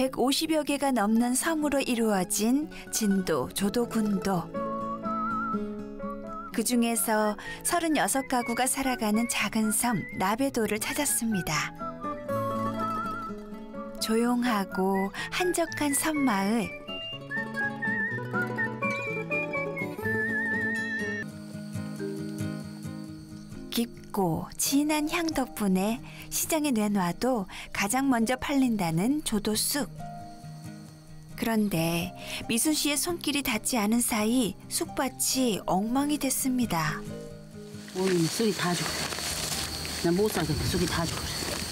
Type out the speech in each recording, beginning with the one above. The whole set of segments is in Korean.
150여 개가 넘는 섬으로 이루어진 진도 조도군도. 그중에서 36가구가 살아가는 작은 섬 나베도를 찾았습니다. 조용하고 한적한 섬마을. 깊고 진한 향 덕분에 시장에 내놔도 가장 먼저 팔린다는 조도쑥. 그런데 미순 씨의 손길이 닿지 않은 사이 쑥밭이 엉망이 됐습니다. 오늘 쑥이 다 죽어. 나 못 사겠어. 쑥이 다 죽어.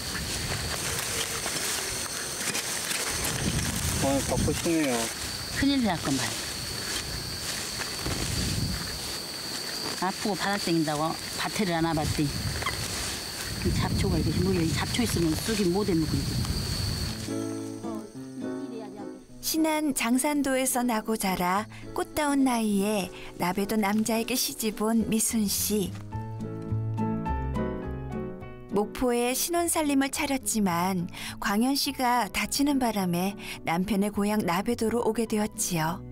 오늘 바쁘시네요. 큰일 났건 말이야. 아프고 바닥 땡긴다고 밭에를 안 와봤더니 잡초가 이렇게 물려. 잡초 있으면 쑥이 못 해먹는지. 신안 장산도에서 나고 자라 꽃다운 나이에 나베도 남자에게 시집온 미순 씨. 목포에 신혼살림을 차렸지만 광현 씨가 다치는 바람에 남편의 고향 나베도로 오게 되었지요.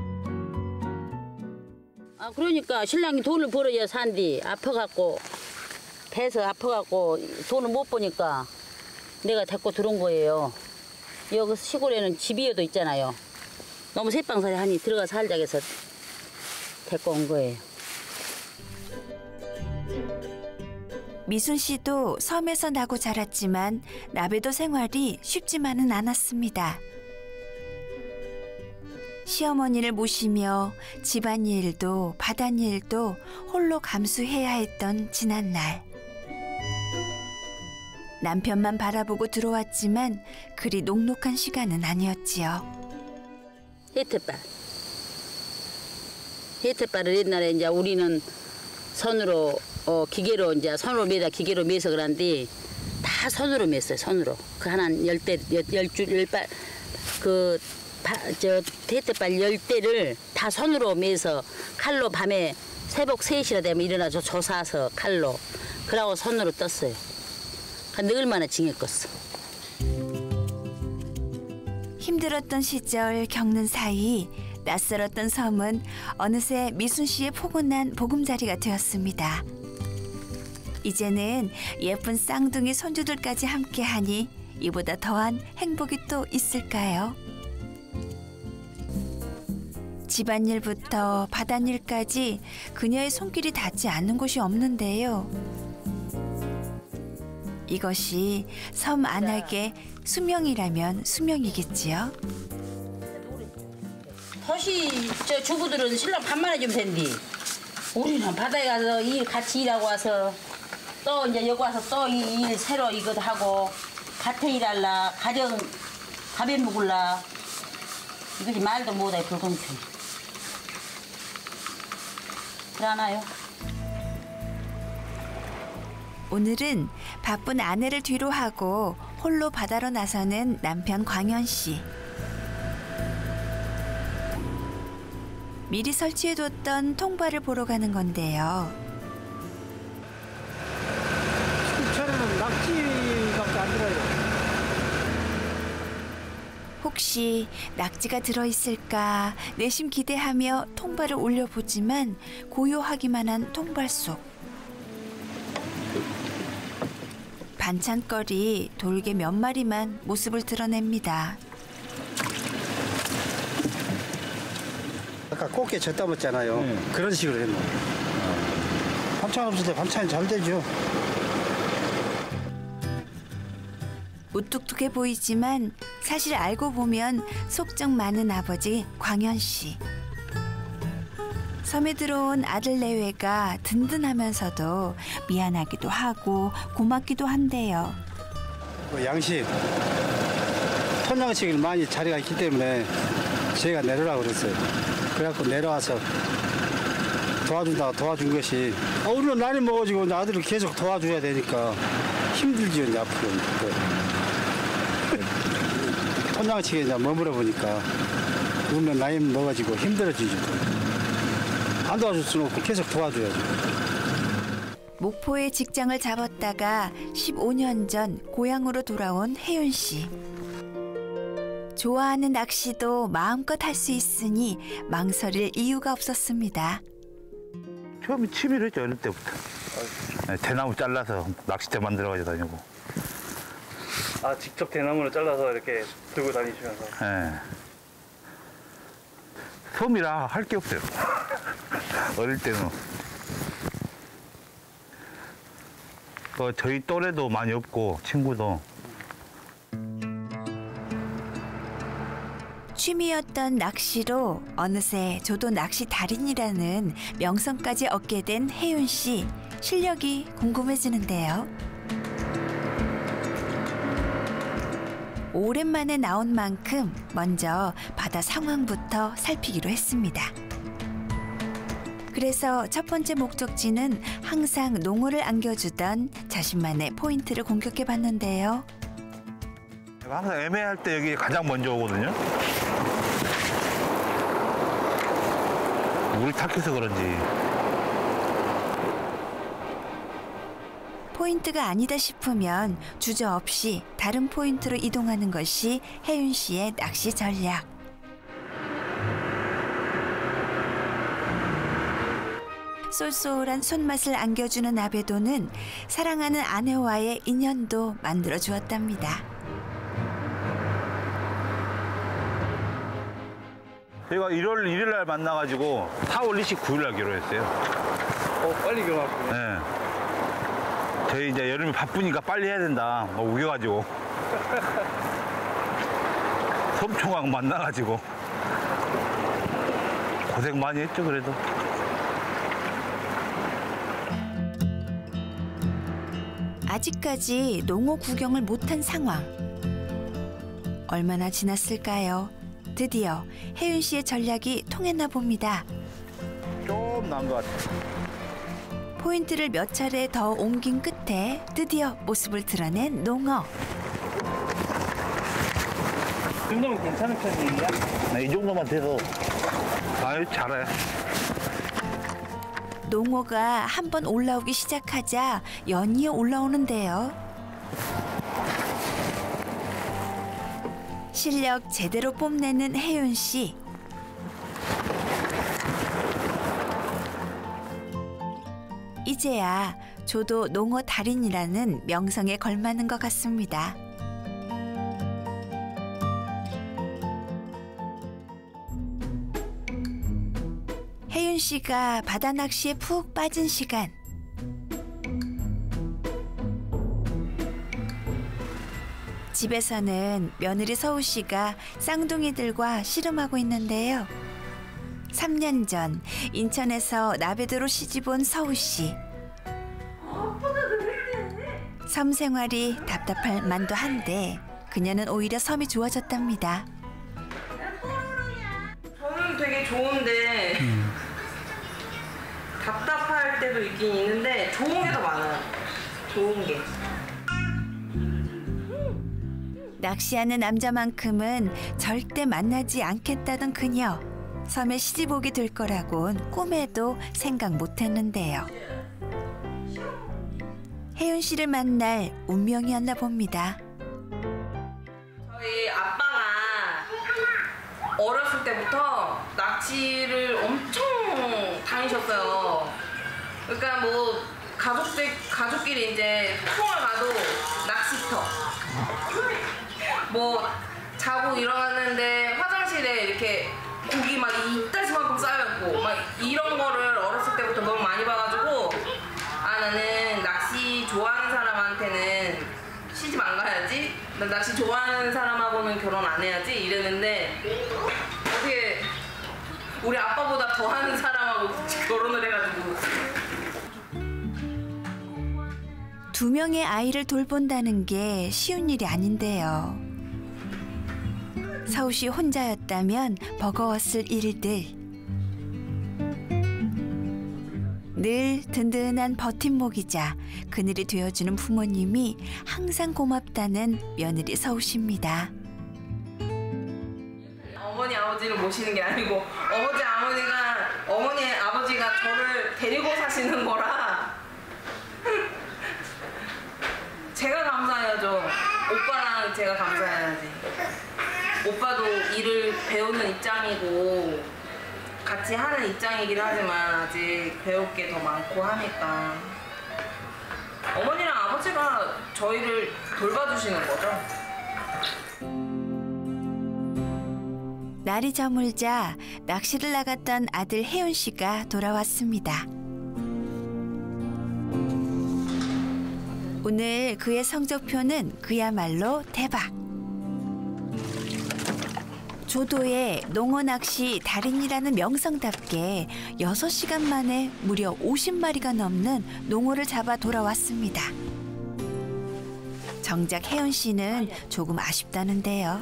아 그러니까 신랑이 돈을 벌어야 산디. 아파갖고 배에서 아파갖고 돈을 못 버니까 내가 데리고 들어온 거예요. 여기 시골에는 집이어도 있잖아요. 너무 새빵살이 하니 들어가 살자 해서 데리고 온 거예요. 미순 씨도 섬에서 나고 자랐지만 나베도 생활이 쉽지만은 않았습니다. 시어머니를 모시며 집안일도 바닷일도 홀로 감수해야 했던 지난날. 남편만 바라보고 들어왔지만 그리 녹록한 시간은 아니었지요. 히트바를 옛날에 이제 우리는 손으로 기계로 이제 손으로 매다 기계로 매서 그런데 다 손으로 맸어요. 손으로 그 하나 10발 히트발 10대를 다 손으로 매서 칼로 밤에 새벽 3시라 되면 일어나서 조사서 칼로 그러고 손으로 떴어요. 얼마나 징했겠어. 힘들었던 시절 겪는 사이 낯설었던 섬은 어느새 미순 씨의 포근한 보금자리가 되었습니다. 이제는 예쁜 쌍둥이 손주들까지 함께하니 이보다 더한 행복이 또 있을까요? 집안일부터 바닷일까지 그녀의 손길이 닿지 않는 곳이 없는데요. 이것이 섬 안악의 수명이라면 수명이겠지요. 도시 저 주부들은 신랑 밥만 해주면 된디. 우리는 바다에 가서 같이 일하고 와서 또 이제 여기 와서 또 일 새로 이거 하고 밭에 일할라 가정 밥해 먹을라 이것이 말도 못해 불공평. 그러나요? 오늘은 바쁜 아내를 뒤로 하고 홀로 바다로 나서는 남편 광현 씨. 미리 설치해뒀던 통발을 보러 가는 건데요. 수차례는 낙지밖에 안 들어요. 혹시 낙지가 들어있을까 내심 기대하며 통발을 올려보지만 고요하기만 한 통발 속. 반찬거리 돌개 몇 마리만 모습을 드러냅니다. 아까 꽃게 젓다 먹잖아요. 그런 식으로 했노. 반찬 없을 때 반찬이 잘 되죠. 무뚝뚝해 보이지만 사실 알고 보면 속정 많은 아버지 광현 씨. 섬에 들어온 아들 내외가 든든하면서도 미안하기도 하고 고맙기도 한데요. 양식, 톤양식을 많이 자리가 있기 때문에 제가 내려라고 그랬어요. 그래갖고 내려와서 도와준다고 도와준 것이 우리는 나이 먹어지고 이제 아들을 계속 도와줘야 되니까 힘들지요. 이제 앞으로. 톤양식에 이제 머물러 보니까 우리는 나이 먹어지고 힘들어지죠. 안 도와줄 수는 없고 계속 도와줘야죠. 목포에 직장을 잡았다가 15년 전 고향으로 돌아온 혜윤 씨. 좋아하는 낚시도 마음껏 할 수 있으니 망설일 이유가 없었습니다. 처음에 취미로 했죠, 어릴 때부터. 대나무 잘라서 낚싯대 만들어가지고 다니고. 아, 직접 대나무를 잘라서 이렇게 들고 다니시면서. 예. 섬이라 할 게 없어요. 어릴 때는. 저희 또래도 많이 없고, 친구도. 취미였던 낚시로 어느새 저도 낚시 달인이라는 명성까지 얻게 된 혜윤 씨. 실력이 궁금해지는데요. 오랜만에 나온 만큼 먼저 바다 상황부터 살피기로 했습니다. 그래서 첫 번째 목적지는 항상 농어를 안겨주던 자신만의 포인트를 공격해봤는데요. 항상 애매할 때 여기 가장 먼저 오거든요. 물이 탁해서 그런지. 포인트가 아니다 싶으면 주저없이 다른 포인트로 이동하는 것이 혜윤 씨의 낚시 전략. 쏠쏠한 손맛을 안겨주는 아베도는 사랑하는 아내와의 인연도 만들어 주었답니다. 저희가 1월 1일 날 만나가지고 4월 29일 날 결혼했어요. 빨리 결혼하시네. 네. 저희 이제 여름이 바쁘니까 빨리 해야 된다. 우겨가지고. 섬총각 만나가지고. 고생 많이 했죠, 그래도. 아직까지 농어 구경을 못한 상황. 얼마나 지났을까요? 드디어 혜윤 씨의 전략이 통했나 봅니다. 좀 나은 것 같아요. 포인트를 몇 차례 더 옮긴 끝에 드디어 모습을 드러낸 농어. 이 정도면 괜찮은 편이에요? 네, 이 정도만 돼도. 아유, 잘해. 농어가 한번 올라오기 시작하자 연이어 올라오는데요. 실력 제대로 뽐내는 혜윤 씨. 이제야 저도 농어 달인이라는 명성에 걸맞는 것 같습니다. 혜윤 씨가 바다 낚시에 푹 빠진 시간. 집에서는 며느리 서우 씨가 쌍둥이들과 씨름하고 있는데요. 3년 전 인천에서 나베도로 시집온 서우 씨. 섬 생활이 답답할 만도 한데 그녀는 오히려 섬이 좋아졌답니다. 저는 되게 좋은데 답답할 때도 있긴 있는데 좋은 게 더 많아요. 좋은 게. 낚시하는 남자만큼은 절대 만나지 않겠다던 그녀. 섬에 시집 오게 될 거라곤 꿈에도 생각 못했는데요. 혜윤 씨를 만날 운명이었나 봅니다. 저희 아빠가 어렸을 때부터 낚시를 엄청 다니셨어요. 그러니까 뭐 가족끼리 이제 소풍을 가도 낚시터. 뭐 자고 일어났는데 화장실에 이렇게 고기 막 이따시만큼 쌓여있고 막 이런 거를 어렸을 때부터 너무 많이 봐가지고 아 나는 낚시 좋아하는 사람한테는 시집 안 가야지, 난 낚시 좋아하는 사람하고는 결혼 안 해야지 이랬는데 어떻게 우리 아빠보다 더 하는 사람하고 결혼을 해가지고. 2명의 아이를 돌본다는 게 쉬운 일이 아닌데요. 서우 씨 혼자였다면 버거웠을 일들. 늘 든든한 버팀목이자 그늘이 되어주는 부모님이 항상 고맙다는 며느리 서우 씨입니다. 어머니 아버지를 모시는 게 아니고 어머니 아버지가 저를 데리고 사시는 거라 제가 감사해야죠. 오빠랑 제가 감사해야지. 오빠도 일을 배우는 입장이고 같이 하는 입장이긴 하지만 아직 배울 게 더 많고 하니까 어머니랑 아버지가 저희를 돌봐주시는 거죠. 날이 저물자 낚시를 나갔던 아들 혜윤 씨가 돌아왔습니다. 오늘 그의 성적표는 그야말로 대박. 조도의 농어 낚시 달인이라는 명성답게 6시간 만에 무려 50마리가 넘는 농어를 잡아 돌아왔습니다. 정작 혜연 씨는 조금 아쉽다는데요.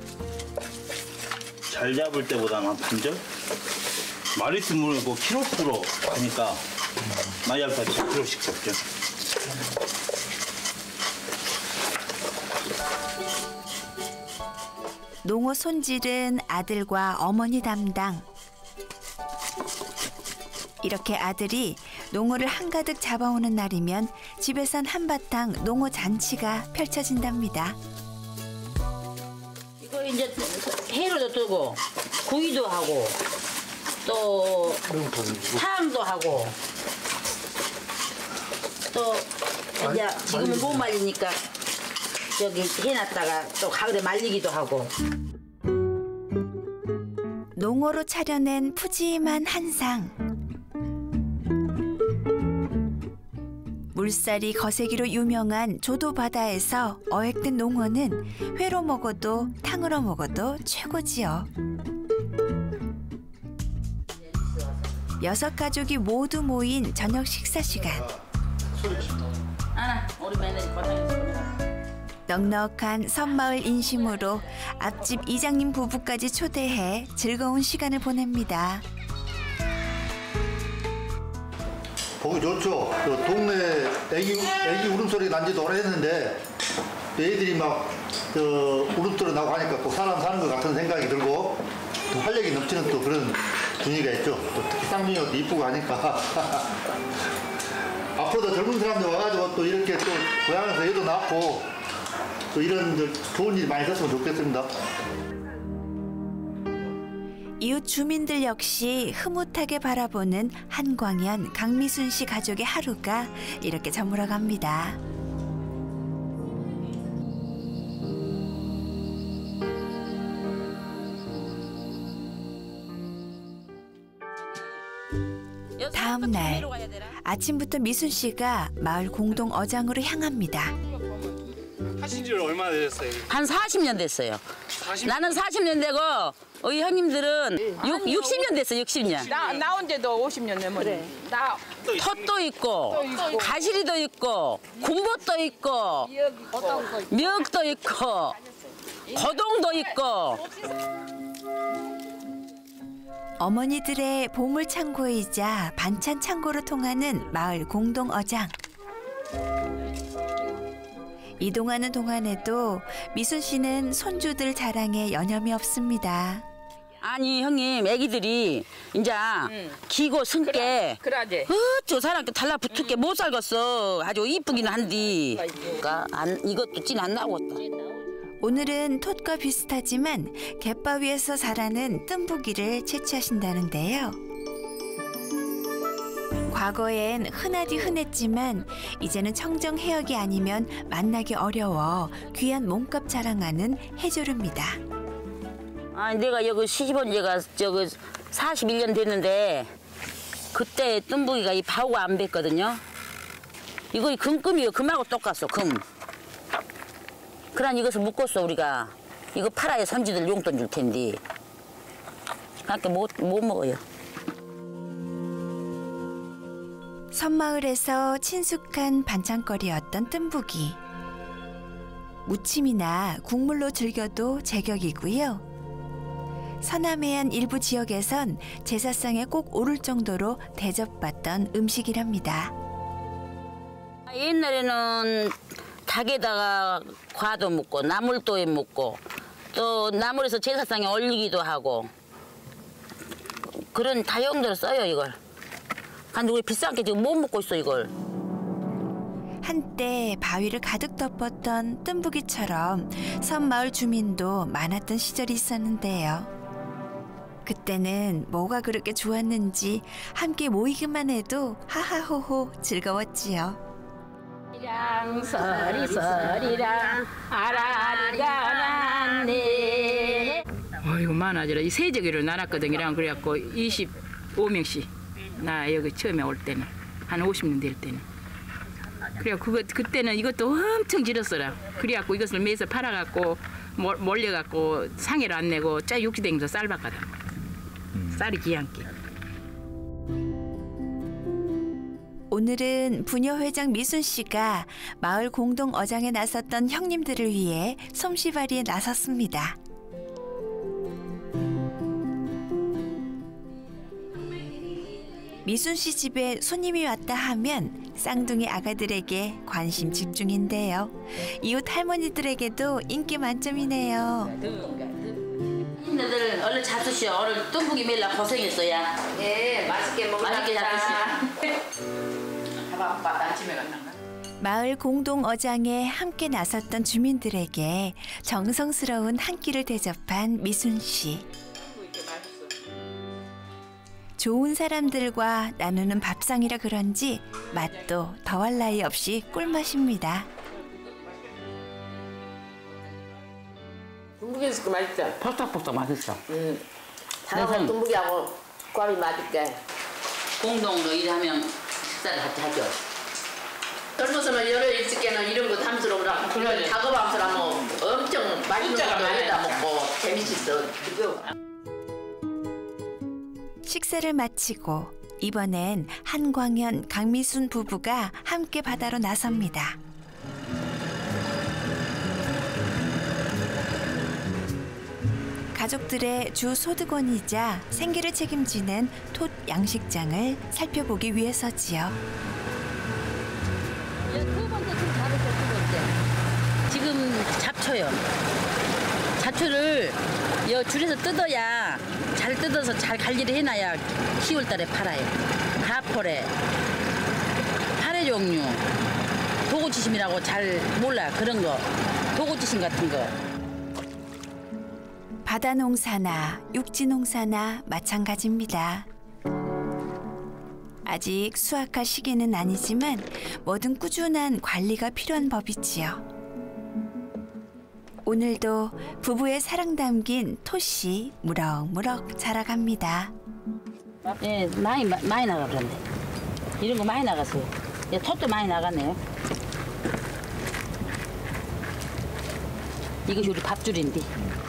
잘 잡을 때보다는 한 반절? 마리수물 뭐 키로수로 하니까 많이 잡을 때 10kg씩 잡죠. 농어 손질은 아들과 어머니 담당. 이렇게 아들이 농어를 한가득 잡아오는 날이면 집에선 한바탕 농어 잔치가 펼쳐진답니다. 이거 이제 회로도 뜨고 구이도 하고 또 탕도 하고 또 이제 지금은 못 말리니까 저기 해놨다가 또 가을에 말리기도 하고. 농어로 차려낸 푸짐한 한상. 물살이 거세기로 유명한 조도 바다에서 어획된 농어는 회로 먹어도 탕으로 먹어도 최고지요. 6 가족이 모두 모인 저녁 식사 시간. 우리 며느리 고생했어. 넉넉한 섬마을 인심으로 앞집 이장님 부부까지 초대해 즐거운 시간을 보냅니다. 보기 좋죠. 동네 애기 울음소리 난 지도 오래됐는데 애들이 막 울음소리 나고 하니까 꼭 사람 사는 것 같은 생각이 들고 또 활력이 넘치는 또 그런 분위기가 있죠. 또 특히 쌍둥이가 이쁘고 하니까 앞으로도 젊은 사람들 와가지고 또 이렇게 또 고향에서 애도 낳고 또 이런 좋은 일 많이 있었으면 좋겠습니다. 이웃 주민들 역시 흐뭇하게 바라보는 한광현, 강미순 씨 가족의 하루가 이렇게 저물어갑니다. 다음 날 아침부터 미순 씨가 마을 공동 어장으로 향합니다. 하신 지 얼마나 되셨어요? 한 40년 됐어요. 나는 40년 되고 우리 형님들은 60년 됐어요. 60년. 나온 지도 50년 넘었네. 톳도 있고 가시리도 있고 군봇도 있고 미역도 있고 고동도 있고. 어머니들의 보물 창고이자 반찬 창고로 통하는 마을 공동 어장. 이동하는 동안에도 미순 씨는 손주들 자랑에 여념이 없습니다. 아니 형님 애기들이 이제 기고 승게 그러지. 저 사람께 달라붙을게 못 살겠어. 아주 이쁘기는 한디. 그러니까 이것도 찐 안 나오겠다. 오늘은 톳과 비슷하지만 갯바위에서 자라는 뜸부기를 채취하신다는데요. 과거엔 흔하디 흔했지만 이제는 청정 해역이 아니면 만나기 어려워 귀한 몸값 자랑하는 해조류입니다. 아니 내가 여기 시집온 지가 저기 41년 됐는데 그때 뜸부기가 이 바우가 안 뱄거든요. 이거 금금이요. 금하고 똑같소. 금. 그러니 이것을 묶었어 우리가. 이거 팔아야 선지들 용돈 줄 텐데. 그러니까 못 먹어요. 섬마을에서 친숙한 반찬거리였던 뜸부기. 무침이나 국물로 즐겨도 제격이고요. 서남해안 일부 지역에선 제사상에 꼭 오를 정도로 대접받던 음식이랍니다. 옛날에는 닭에다가 과도 묻고 나물도에 묻고 또 나물에서 제사상에 올리기도 하고 그런 다용도로 써요 이걸. 근데 우리 비싼 게 지금 못 먹고 있어 이걸. 한때 바위를 가득 덮었던 뜸부기처럼 섬마을 주민도 많았던 시절이 있었는데요. 그때는 뭐가 그렇게 좋았는지 함께 모이기만 해도 하하호호 즐거웠지요. 서리랑 아라리가 났네. 어이구 많아지라. 이 세저기를 나눴거든. 이랑 그래갖고 25명씩. 나 여기 처음에 올 때는 한 50년 될 때는. 그래 그때는 이것도 엄청 지렸어라. 그래갖고 이것을 매서 팔아갖고 몰려갖고 상해를 안 내고 짜 육지댕에서 쌀 받거든. 쌀이 귀한게. 오늘은 부녀회장 미순 씨가 마을 공동 어장에 나섰던 형님들을 위해 솜씨발이에 나섰습니다. 미순 씨 집에 손님이 왔다 하면 쌍둥이 아가들에게 관심 집중인데요. 이웃 할머니들에게도 인기 만점이네요. 너희들 얼른 잡수시오. 오늘 뚱부기 밀라 고생했어야. 예, 맛있게 맛있게 잡수시오. 마을 공동 어장에 함께 나섰던 주민들에게 정성스러운 한 끼를 대접한 미순 씨. 좋은 사람들과 나누는 밥상이라 그런지 맛도 더할 나위 없이 꿀맛입니다. dumbu기 있을 거 맛있죠? 퍽퍽퍽 맛있어. 사람은 dum부기하고 꽈리 맛있게. 공동으로 일하면 식사를 같이 하죠. 젊었으면 여러 일찍에는 이런 거 탐스러우라. 그래. 작업함스라면 엄청 맛있는 것도 여기다 먹고 재밌었어. 식사를 마치고 이번엔 한광현, 강미순 부부가 함께 바다로 나섭니다. 가족들의 주 소득원이자 생계를 책임지는 톳 양식장을 살펴보기 위해서지요. 두 번째 줄 잡았죠, 두 번째. 지금 잡초요. 잡초를 여 줄에서 뜯어야 잘 뜯어서 잘 관리를 해놔야 10월 달에 팔아요. 가포래, 파래 종류, 도고지심이라고 잘 몰라 그런 거, 도고지심 같은 거. 바다 농사나 육지 농사나 마찬가지입니다. 아직 수확할 시기는 아니지만 뭐든 꾸준한 관리가 필요한 법이지요. 오늘도 부부의 사랑 담긴 톳이 무럭무럭 자라갑니다. 예, 많이 나가 그런데. 이런 거 많이 나갔어요. 예, 톳도 많이 나갔네요. 이것이 우리 밥줄인데.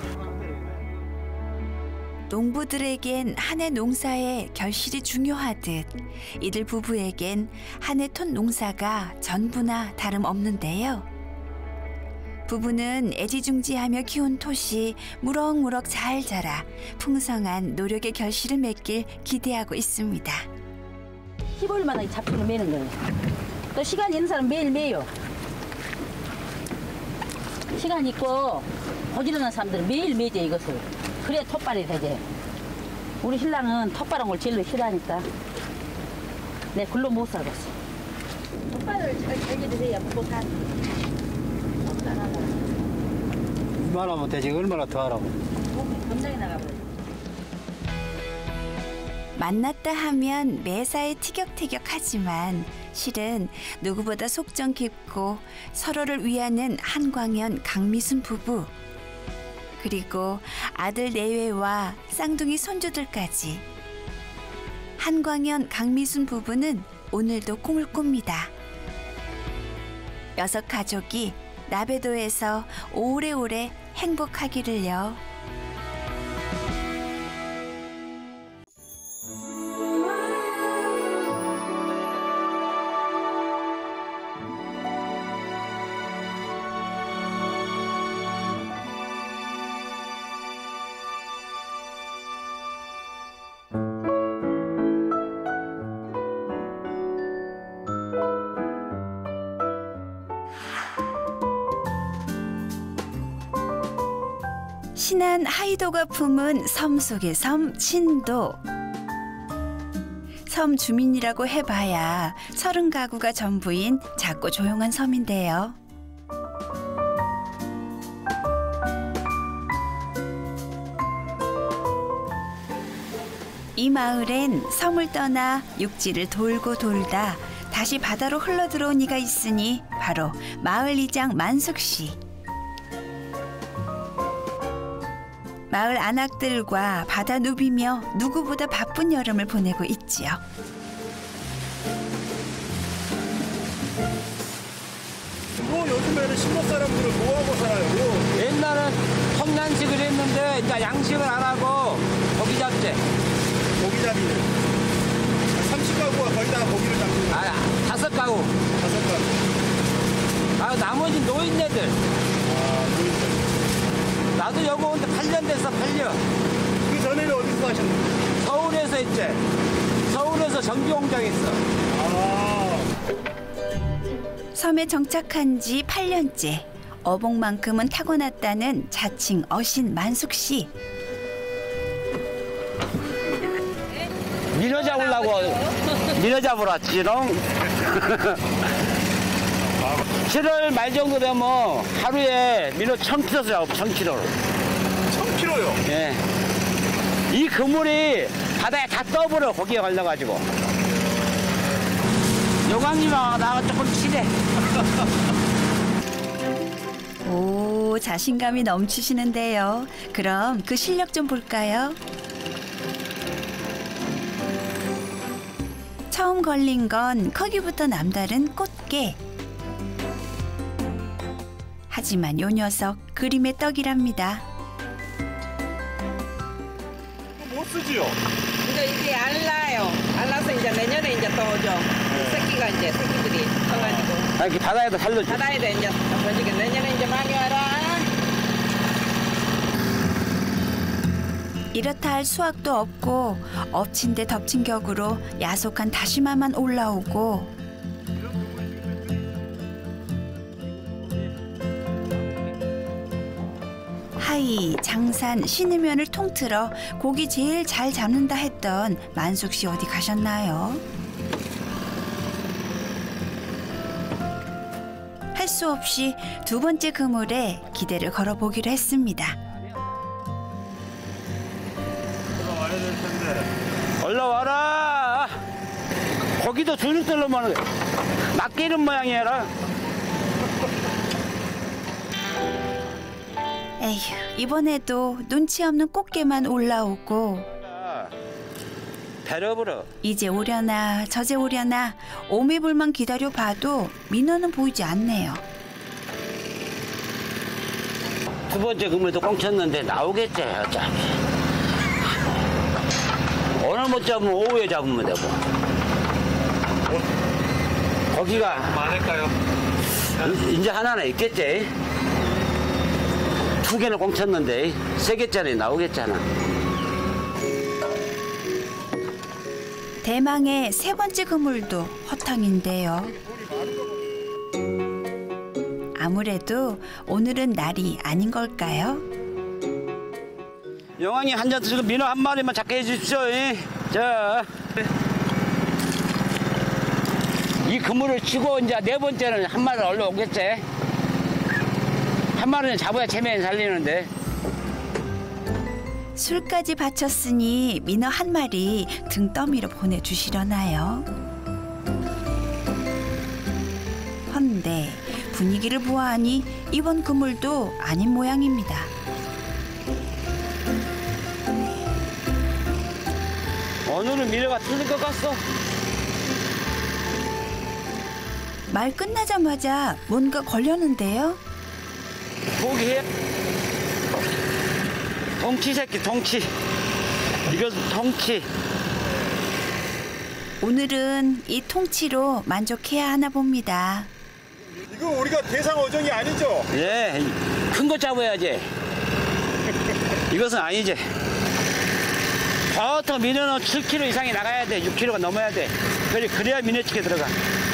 농부들에겐 한 해 농사의 결실이 중요하듯 이들 부부에겐 한 해 톳 농사가 전부나 다름없는데요. 부부는 애지중지하며 키운 톳이 무럭무럭 잘 자라 풍성한 노력의 결실을 맺길 기대하고 있습니다. 15일마다 잡초를 매는 거예요. 또 시간 있는 사람 매일 매요. 시간 있고 거지르는 사람들은 매일 매죠 이것을. 그래야 톳발이 되지. 우리 신랑은 톳발한 걸 제일 싫어하니까 내 글로 못 살겠어. 톳발을 잘 관리해야 부족한. 이만하면 되지 얼마나 더 하라고. 검장에 나가버려. 만났다 하면 매사에 티격태격하지만 실은 누구보다 속정 깊고 서로를 위하는 한광현, 강미순 부부. 그리고 아들 내외와 쌍둥이 손주들까지. 한광현, 강미순 부부는 오늘도 꿈을 꿉니다. 6 가족이 나베도에서 오래오래 행복하기를요. 신안 하이도가 품은 섬 속의 섬 신도. 섬 주민이라고 해봐야 30가구가 전부인 작고 조용한 섬인데요. 이 마을엔 섬을 떠나 육지를 돌고 돌다 다시 바다로 흘러들어온 이가 있으니 바로 마을 이장 만숙 씨. 마을 안악들과 바다 누비며 누구보다 바쁜 여름을 보내고 있지요. 요즘에는 시골 사람들은 뭐하고 살아요? 옛날은 험난식을 했는데 이제 양식을 안 하고 고기 잡지. 고기 잡이는 30가구가 거의 다 고기를 잡는 거야? 5가구. 5가구. 나머지 노인네들. 노인들. 나도 여기 온 지 8년 됐어, 8년. 그 전에는 어디서 하셨는데? 서울에서 했지. 서울에서 전기공장 했어. 섬에 정착한 지 8년째. 어복만큼은 타고났다는 자칭 어신 만숙 씨. 민어 잡으려고 민어 잡으러 왔지롱. 7월 말 정도 되면 하루에 민어 1000kg 잡아, 1000kg로. 1000kg요? 예. 이 그물이 바다에 다 떠버려, 고기에 걸려가지고. 요강님하고 나가 조금 친해. 오, 자신감이 넘치시는데요. 그럼 그 실력 좀 볼까요? 처음 걸린 건 크기부터 남다른 꽃게. 하지만 요 녀석 그림의 떡이랍니다. 못 쓰지요? 이제 안 나요. 안 나서 이제 내년에 이제 또 오죠. 새끼가 이제 새끼들이 커가지고. 이렇게 바다에도 살려줘. 바다에도 이제 아버지가 내년에 이제 많이 와라. 이렇다 할 수확도 없고 엎친 데 덮친 격으로 야속한 다시마만 올라오고 하이, 장산, 신으면을 통틀어 고기 제일 잘 잡는다 했던 만숙 씨 어디 가셨나요? 할 수 없이 두 번째 그물에 기대를 걸어보기로 했습니다. 올라와라. 고기도 주눅들로만 낚이는 모양이라. 에휴, 이번에도 눈치 없는 꽃게만 올라오고 배려버려. 이제 오려나 저제 오려나 오매불만 기다려봐도 민어는 보이지 않네요. 두 번째 그물도 꽁 쳤는데 나오겠지 어차피. 오늘 못 잡으면 오후에 잡으면 되고. 고기가 많을까요? 이제 하나는 있겠지. 2개는 꽁 쳤는데 3개짜리 나오겠잖아. 대망의 세 번째 그물도 허탕인데요. 아무래도 오늘은 날이 아닌 걸까요? 영환이 한 잔 드시고 민어 한 마리만 잡게 해주십시오. 자, 이 그물을 치고 이제 네 번째는 한 마리 올라오겠지. 한 마리는 잡아야 체면이 살리는데. 술까지 바쳤으니 민어 한 마리 등 떠밀어 보내주시려나요? 헌데 분위기를 보아하니 이번 그물도 아닌 모양입니다. 오늘은 민어가 틀릴 것 같소. 말 끝나자마자 뭔가 걸렸는데요. 포기해. 동치 새끼, 동치. 이것은 동치. 오늘은 이 통치로 만족해야 하나 봅니다. 이거 우리가 대상 어종이 아니죠? 예, 큰 거 잡아야지. 이것은 아니지. 보통 민어는 7kg 이상이 나가야 돼. 6kg가 넘어야 돼. 그래야 민어치게 들어가.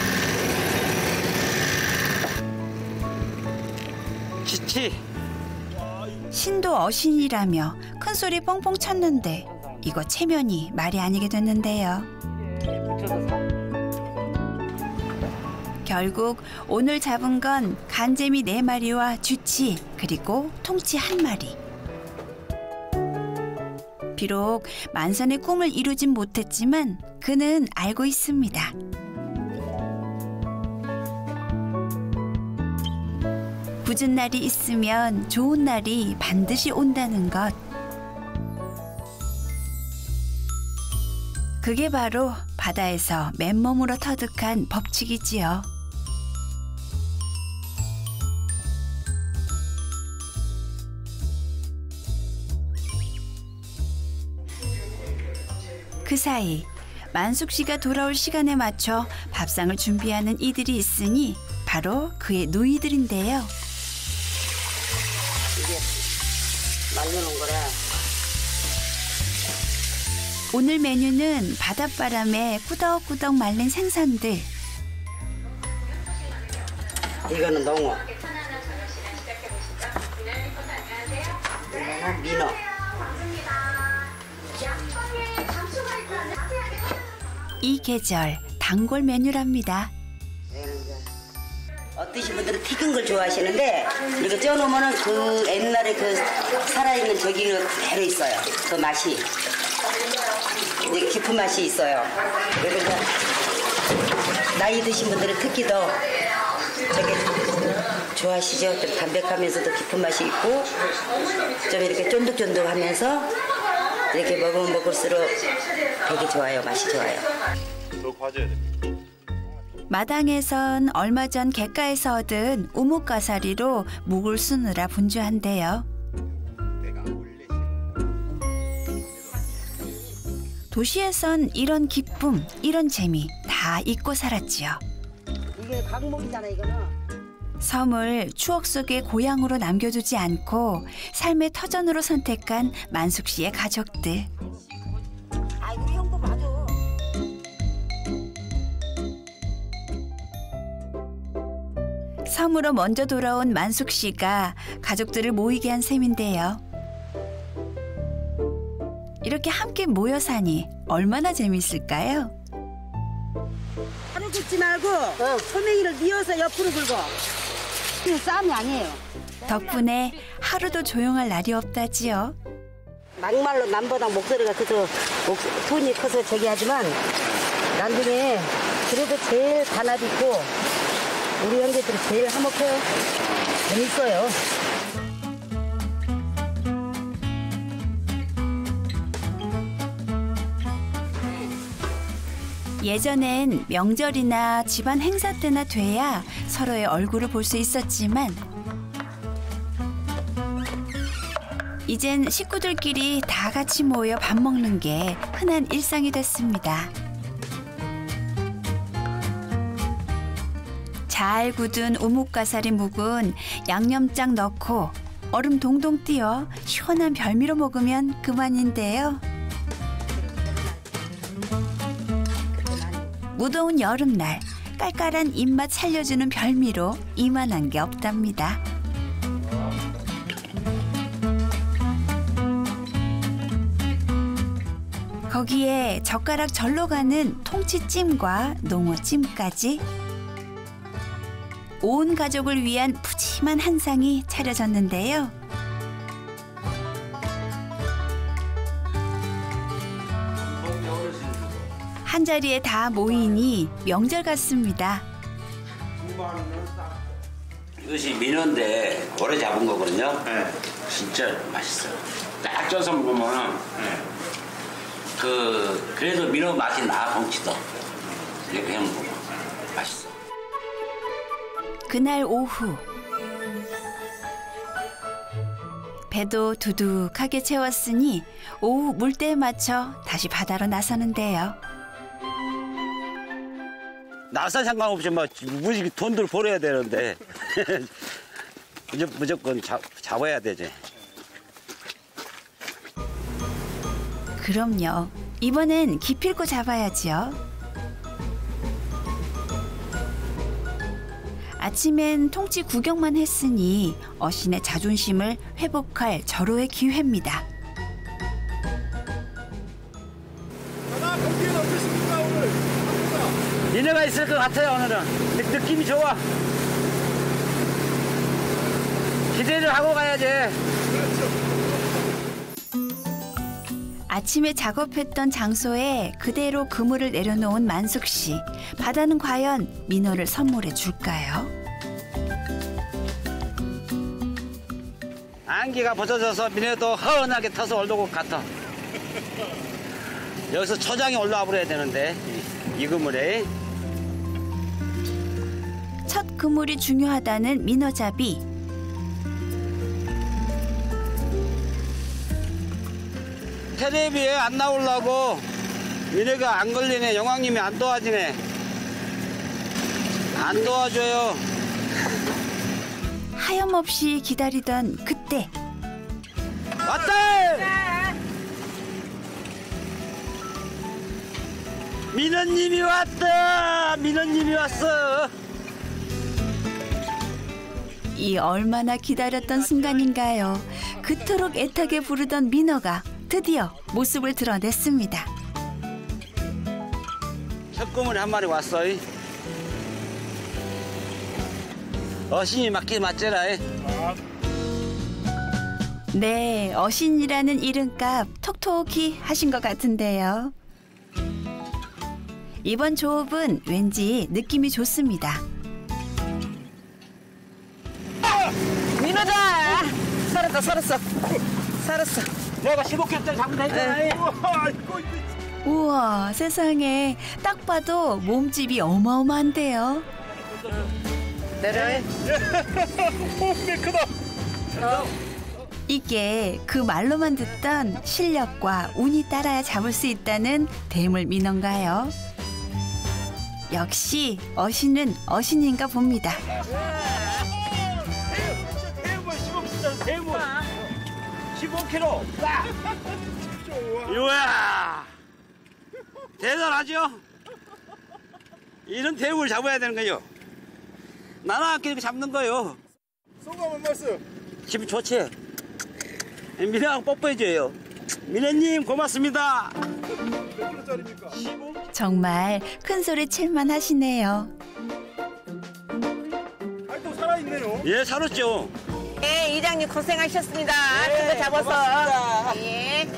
지치. 신도 어신이라며 큰 소리 뻥뻥 쳤는데 이거 체면이 말이 아니게 됐는데요. 결국 오늘 잡은 건 간재미 4마리와 쥐치 그리고 통치 1마리. 비록 만선의 꿈을 이루진 못했지만 그는 알고 있습니다. 굳은 날이 있으면 좋은 날이 반드시 온다는 것. 그게 바로 바다에서 맨몸으로 터득한 법칙이지요. 그 사이 만숙 씨가 돌아올 시간에 맞춰 밥상을 준비하는 이들이 있으니 바로 그의 누이들인데요. 이게 말려놓은 거라. 오늘 메뉴는 바닷바람에 꾸덕꾸덕 말린 생선들. 이거는 농어. 이거는 민어. 이 계절 단골 메뉴랍니다. 어떠신 분들은 튀긴 걸 좋아하시는데 이거 쪄놓으면은 그 옛날에 그 살아있는 저기는 그대로 있어요. 그 맛이 이제 깊은 맛이 있어요. 그리고 이제 나이 드신 분들은 특히 더 저게 좋아하시죠. 좀 담백하면서도 깊은 맛이 있고 좀 이렇게 쫀득쫀득하면서 이렇게 먹으면 먹을수록 되게 좋아요. 맛이 좋아요. 너 과제야 돼. 마당에선 얼마 전 갯가에서 얻은 우뭇가사리로 묵을 쓰느라 분주한데요. 도시에선 이런 기쁨, 이런 재미 다 잊고 살았지요. 이게 강목이잖아 이거는. 섬을 추억 속의 고향으로 남겨두지 않고 삶의 터전으로 선택한 만숙 씨의 가족들. 아이고 형부 맞아. 섬으로 먼저 돌아온 만숙 씨가 가족들을 모이게 한 셈인데요. 이렇게 함께 모여 사니 얼마나 재미있을까요? 하루 긁지 말고 소매기를 뉘어서 옆으로 긁어. 이거 싸움이 아니에요. 덕분에 하루도 조용할 날이 없다지요. 막말로 남보다 목소리가 커서 톤이 커서 저기 하지만 나중에 그래도 제일 단합 있고 우리 형제들이 제일 화목해요. 재밌어요. 예전엔 명절이나 집안 행사 때나 돼야 서로의 얼굴을 볼 수 있었지만 이젠 식구들끼리 다 같이 모여 밥 먹는 게 흔한 일상이 됐습니다. 잘 굳은 우뭇가사리 묵은 양념장 넣고 얼음 동동 띄어 시원한 별미로 먹으면 그만인데요. 무더운 여름날 깔깔한 입맛 살려주는 별미로 이만한 게 없답니다. 거기에 젓가락 절로 가는 통치찜과 농어찜까지 온 가족을 위한 푸짐한 한상이 차려졌는데요. 한자리에 다 모이니 명절 같습니다. 이것이 민어인데 오래 잡은 거거든요. 네. 진짜 맛있어요. 딱 쪄서 먹으면 그래도 민어 맛이 나 덩치도 이렇게 해 먹으면 맛있어. 그날 오후 배도 두둑하게 채웠으니 오후 물때에 맞춰 다시 바다로 나서는데요. 나사 상관없이 막 무지개 돈들 벌어야 되는데 무조건 잡아야 되지. 그럼요. 이번엔 기필코 잡아야지요. 아침엔 통치 구경만 했으니 어신의 자존심을 회복할 절호의 기회입니다. 바다 경기는 어떠십니까 오늘? 민어가 있을 것 같아요. 오늘은 느낌이 좋아. 기대를 하고 가야지. 아침에 작업했던 장소에 그대로 그물을 내려놓은 만숙 씨. 바다는 과연 민어를 선물해 줄까요? 안개가 벗어져서 민어도 허은하게 터서 올 것 같아. 여기서 초장이 올라와 버려야 되는데 이 그물에. 첫 그물이 중요하다는 민어잡이. 텔레비에 안 나오려고 민어가 안 걸리네. 영왕님이 안 도와주네. 안 도와줘요. 하염없이 기다리던 그때. 왔다! 민어님이 왔다! 민어님이 왔어! 이 얼마나 기다렸던 순간인가요? 그토록 애타게 부르던 민어가 드디어 모습을 드러냈습니다. 첫 그물에 한 마리 왔어. 어신이 맞긴 맞잖아. 네, 어신이라는 이름값 톡톡히 하신 것 같은데요. 이번 조업은 왠지 느낌이 좋습니다. 민어다! 살았다, 살았어. 살았어. 내가 15kg짜리 잡으면 되잖아. 우와, 세상에 딱 봐도 몸집이 어마어마한데요. 내려. 오, 크다. 이게 그 말로만 듣던 실력과 운이 따라야 잡을 수 있다는 대물 민어인가요? 역시 어신은 어신인가 봅니다. 대물 15kg. 우와, 대단하죠? 이런 대물 잡아야 되는 거요. 나는 아까 이렇게 잡는 거요. 소감 한 말씀. 기분 좋지? 민어하고 뽀뽀해줘요. 민어님 고맙습니다. 몇 킬로짜리입니까? 정말 큰 소리 칠만 하시네요. 아니 또 살아있네요. 예, 살았죠. 네, 이장님 고생하셨습니다. 네, 큰거 잡아서. 고맙습니다. 예.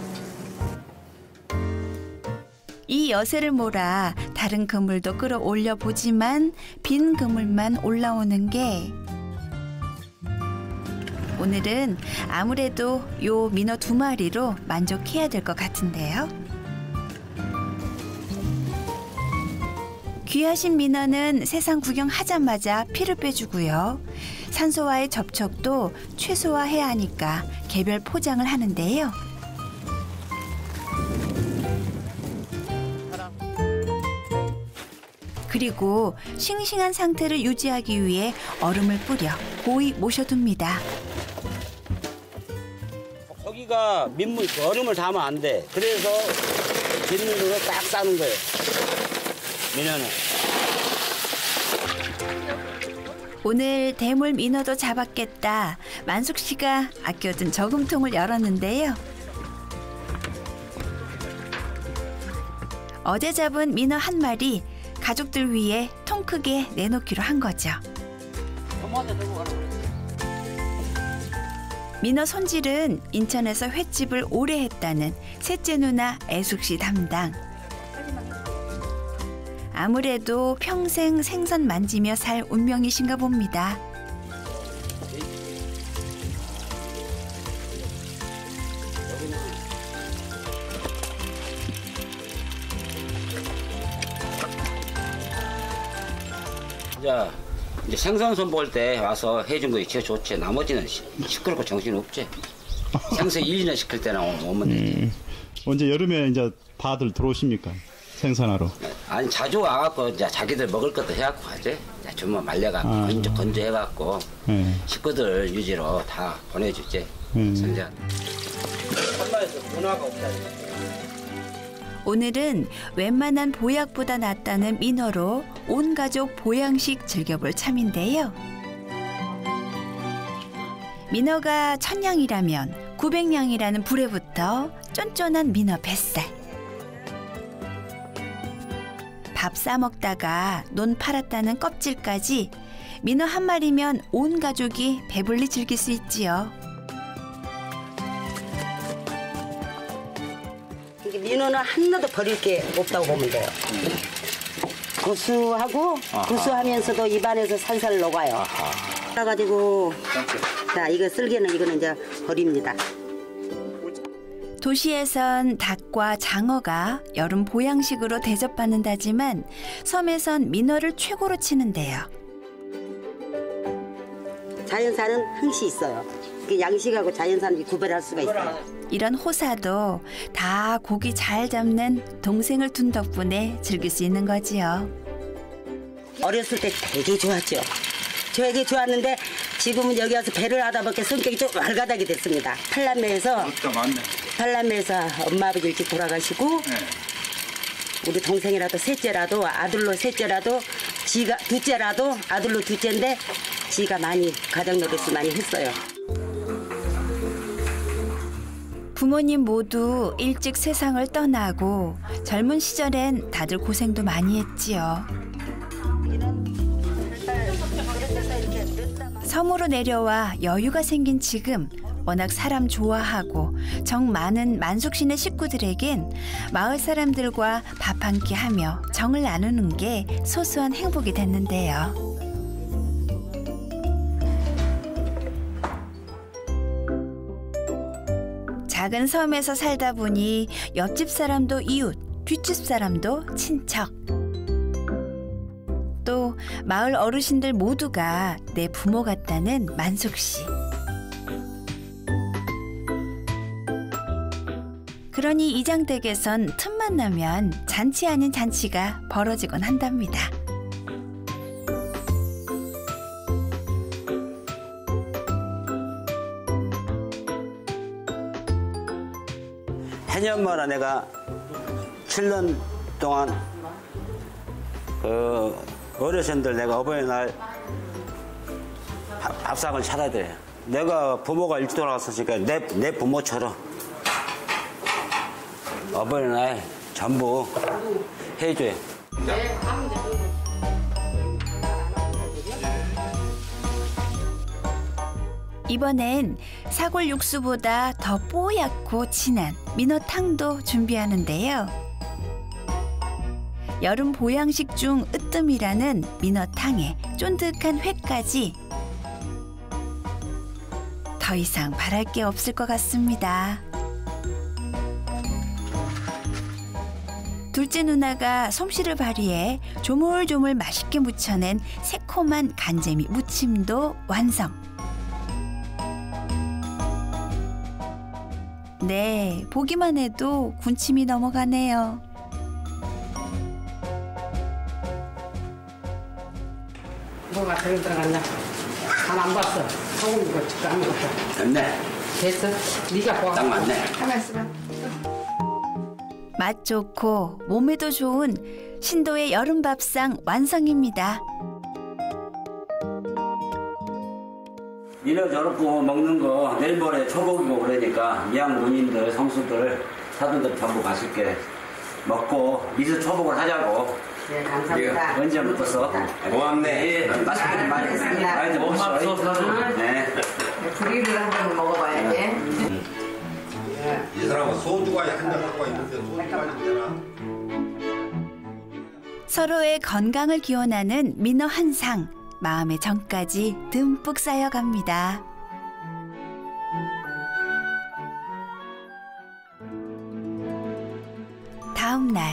이 여세를 몰아 다른 그물도 끌어올려 보지만 빈 그물만 올라오는 게 오늘은 아무래도 요 민어 2마리로 만족해야 될 것 같은데요. 귀하신 민어는 세상 구경하자마자 피를 빼주고요. 산소와의 접촉도 최소화해야 하니까 개별 포장을 하는데요. 그리고 싱싱한 상태를 유지하기 위해 얼음을 뿌려 고이 모셔둡니다. 고기가 민물 얼음을 담으면 안 돼. 그래서 민물로 딱 싸는 거예요. 민어는. 오늘 대물 민어도 잡았겠다. 만숙 씨가 아껴둔 저금통을 열었는데요. 어제 잡은 민어 1마리 가족들 위해 통 크게 내놓기로 한 거죠. 민어 손질은 인천에서 횟집을 오래 했다는 셋째 누나 애숙 씨 담당. 아무래도 평생 생선 만지며 살 운명이신가 봅니다. 자, 이제 생선손 볼 때 와서 해준 거 제일 좋지. 나머지는 시끄럽고 정신 없지. 생선 1, 2년 시킬 때는 오면 되지. 언제 여름에 이제 다들 들어오십니까? 생선하러. 아니 자주 와갖고 이제 자기들 먹을 것도 해갖고 하지. 주문 말려갖고 건조해갖고 식구들 유지로 다 보내주지. 선장. 한마에서 문화가 없다. 오늘은 웬만한 보약보다 낫다는 민어로 온 가족 보양식 즐겨볼 참인데요. 민어가 1000냥이라면 900냥이라는 불에부터 쫀쫀한 민어 뱃살. 밥 싸먹다가 논 팔았다는 껍질까지 민어 한 마리면 온 가족이 배불리 즐길 수 있지요. 민어는 하나도 버릴 게 없다고 보면 돼요. 고수하고 구수하면서도 입안에서 살살 녹아요. 그래가지고 자 이거 쓸개는 이거는 이제 버립니다. 도시에선 닭과 장어가 여름 보양식으로 대접받는다지만 섬에선 민어를 최고로 치는데요. 자연산은 흥시 있어요. 양식하고 자연산이 구별할 수가 있어요. 이런 호사도 다 고기 잘 잡는 동생을 둔 덕분에 즐길 수 있는 거지요. 어렸을 때 되게 좋았죠. 되게 좋았는데 지금은 여기 와서 배를 하다 보니까 성격이 좀 왈가닥이 됐습니다. 팔남매에서 엄마 아버지 일찍 돌아가시고 우리 동생이라도 셋째라도 아들로 셋째라도 지가 둘째라도 아들로 둘째인데 지가 많이 가정 노릇을 많이 했어요. 부모님 모두 일찍 세상을 떠나고 젊은 시절엔 다들 고생도 많이 했지요. 섬으로 내려와 여유가 생긴 지금 워낙 사람 좋아하고 정 많은 만숙시내 식구들에겐 마을 사람들과 밥 한 끼 하며 정을 나누는 게 소소한 행복이 됐는데요. 작은 섬에서 살다 보니 옆집 사람도 이웃, 뒷집 사람도 친척. 또 마을 어르신들 모두가 내 부모 같다는 만숙 씨. 그러니 이장댁에선 틈만 나면 잔치 아닌 잔치가 벌어지곤 한답니다. 해년마다 내가 7년 동안 그 어르신들 내가 어버이날 밥상을 차려드려요. 내가 부모가 일찍 돌아갔으니까 내 부모처럼 어버이날 전부 해줘요. 이번엔 사골 육수보다 더 뽀얗고 진한 민어탕도 준비하는데요. 여름 보양식 중 으뜸이라는 민어탕에 쫀득한 회까지 더 이상 바랄 게 없을 것 같습니다. 둘째 누나가 솜씨를 발휘해 조물조물 맛있게 무쳐낸 새콤한 간재미 무침도 완성. 네, 보기만 해도 군침이 넘어가네요. 뭐가 들어갔냐? 난 안 봤어. 소금 이거 진짜 아무것도. 됐네. 됐어? 네가 봐. 딱 맞네. 가만 있어봐. 맛 좋고 몸에도 좋은 신도의 여름밥상 완성입니다. 민어 저렇고 먹는 거 내일 모레 초복이고 그러니까 미양 누님들 성수들 사돈들 전부 맛있게 먹고 미수 초복을 하자고. 네, 감사합니다. 언제부터 고맙네. 맛있게 많이 먹었어. 네. 구리를 한번 먹어봐야지. 이 사람은 소주가 한 잔 갖고 있는데 소주가 되나? 서로의 건강을 기원하는 민어 한 상. 마음의 정까지 듬뿍 쌓여갑니다. 다음 날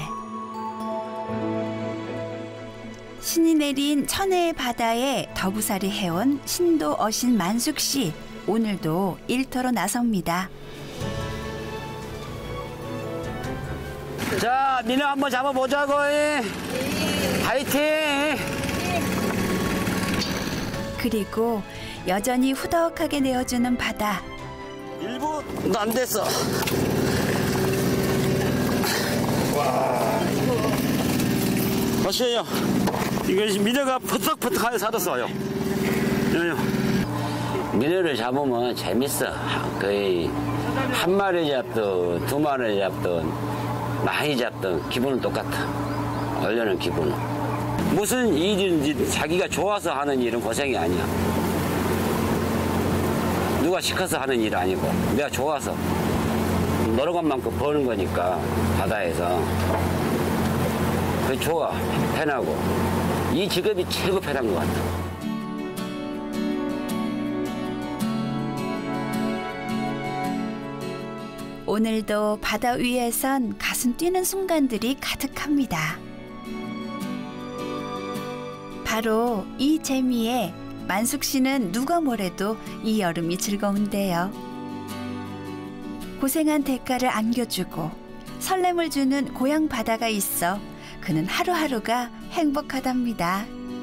신이 내린 천혜의 바다에 더부살이 해온 신도 어신 만숙 씨. 오늘도 일터로 나섭니다. 자, 민어 한번 잡아보자고. 파이팅! 그리고 여전히 후덕하게 내어주는 바다. 1분도 안 됐어. 와. 보세요. 이거 민어가 퍼뜩퍼뜩하게 살았어요. 민어를 잡으면 재밌어. 거의 한 마리 잡든 두 마리 잡든 많이 잡든 기분은 똑같아. 놀려는 기분은. 무슨 일인지 자기가 좋아서 하는 일은 고생이 아니야. 누가 시켜서 하는 일 아니고 내가 좋아서 노는 것만큼 버는 거니까 바다에서. 그게 좋아, 편하고. 이 직업이 최고 편한 것 같아. 오늘도 바다 위에선 가슴 뛰는 순간들이 가득합니다. 바로 이 재미에 만숙 씨는 누가 뭐래도 이 여름이 즐거운데요. 고생한 대가를 안겨주고 설렘을 주는 고향 바다가 있어 그는 하루하루가 행복하답니다.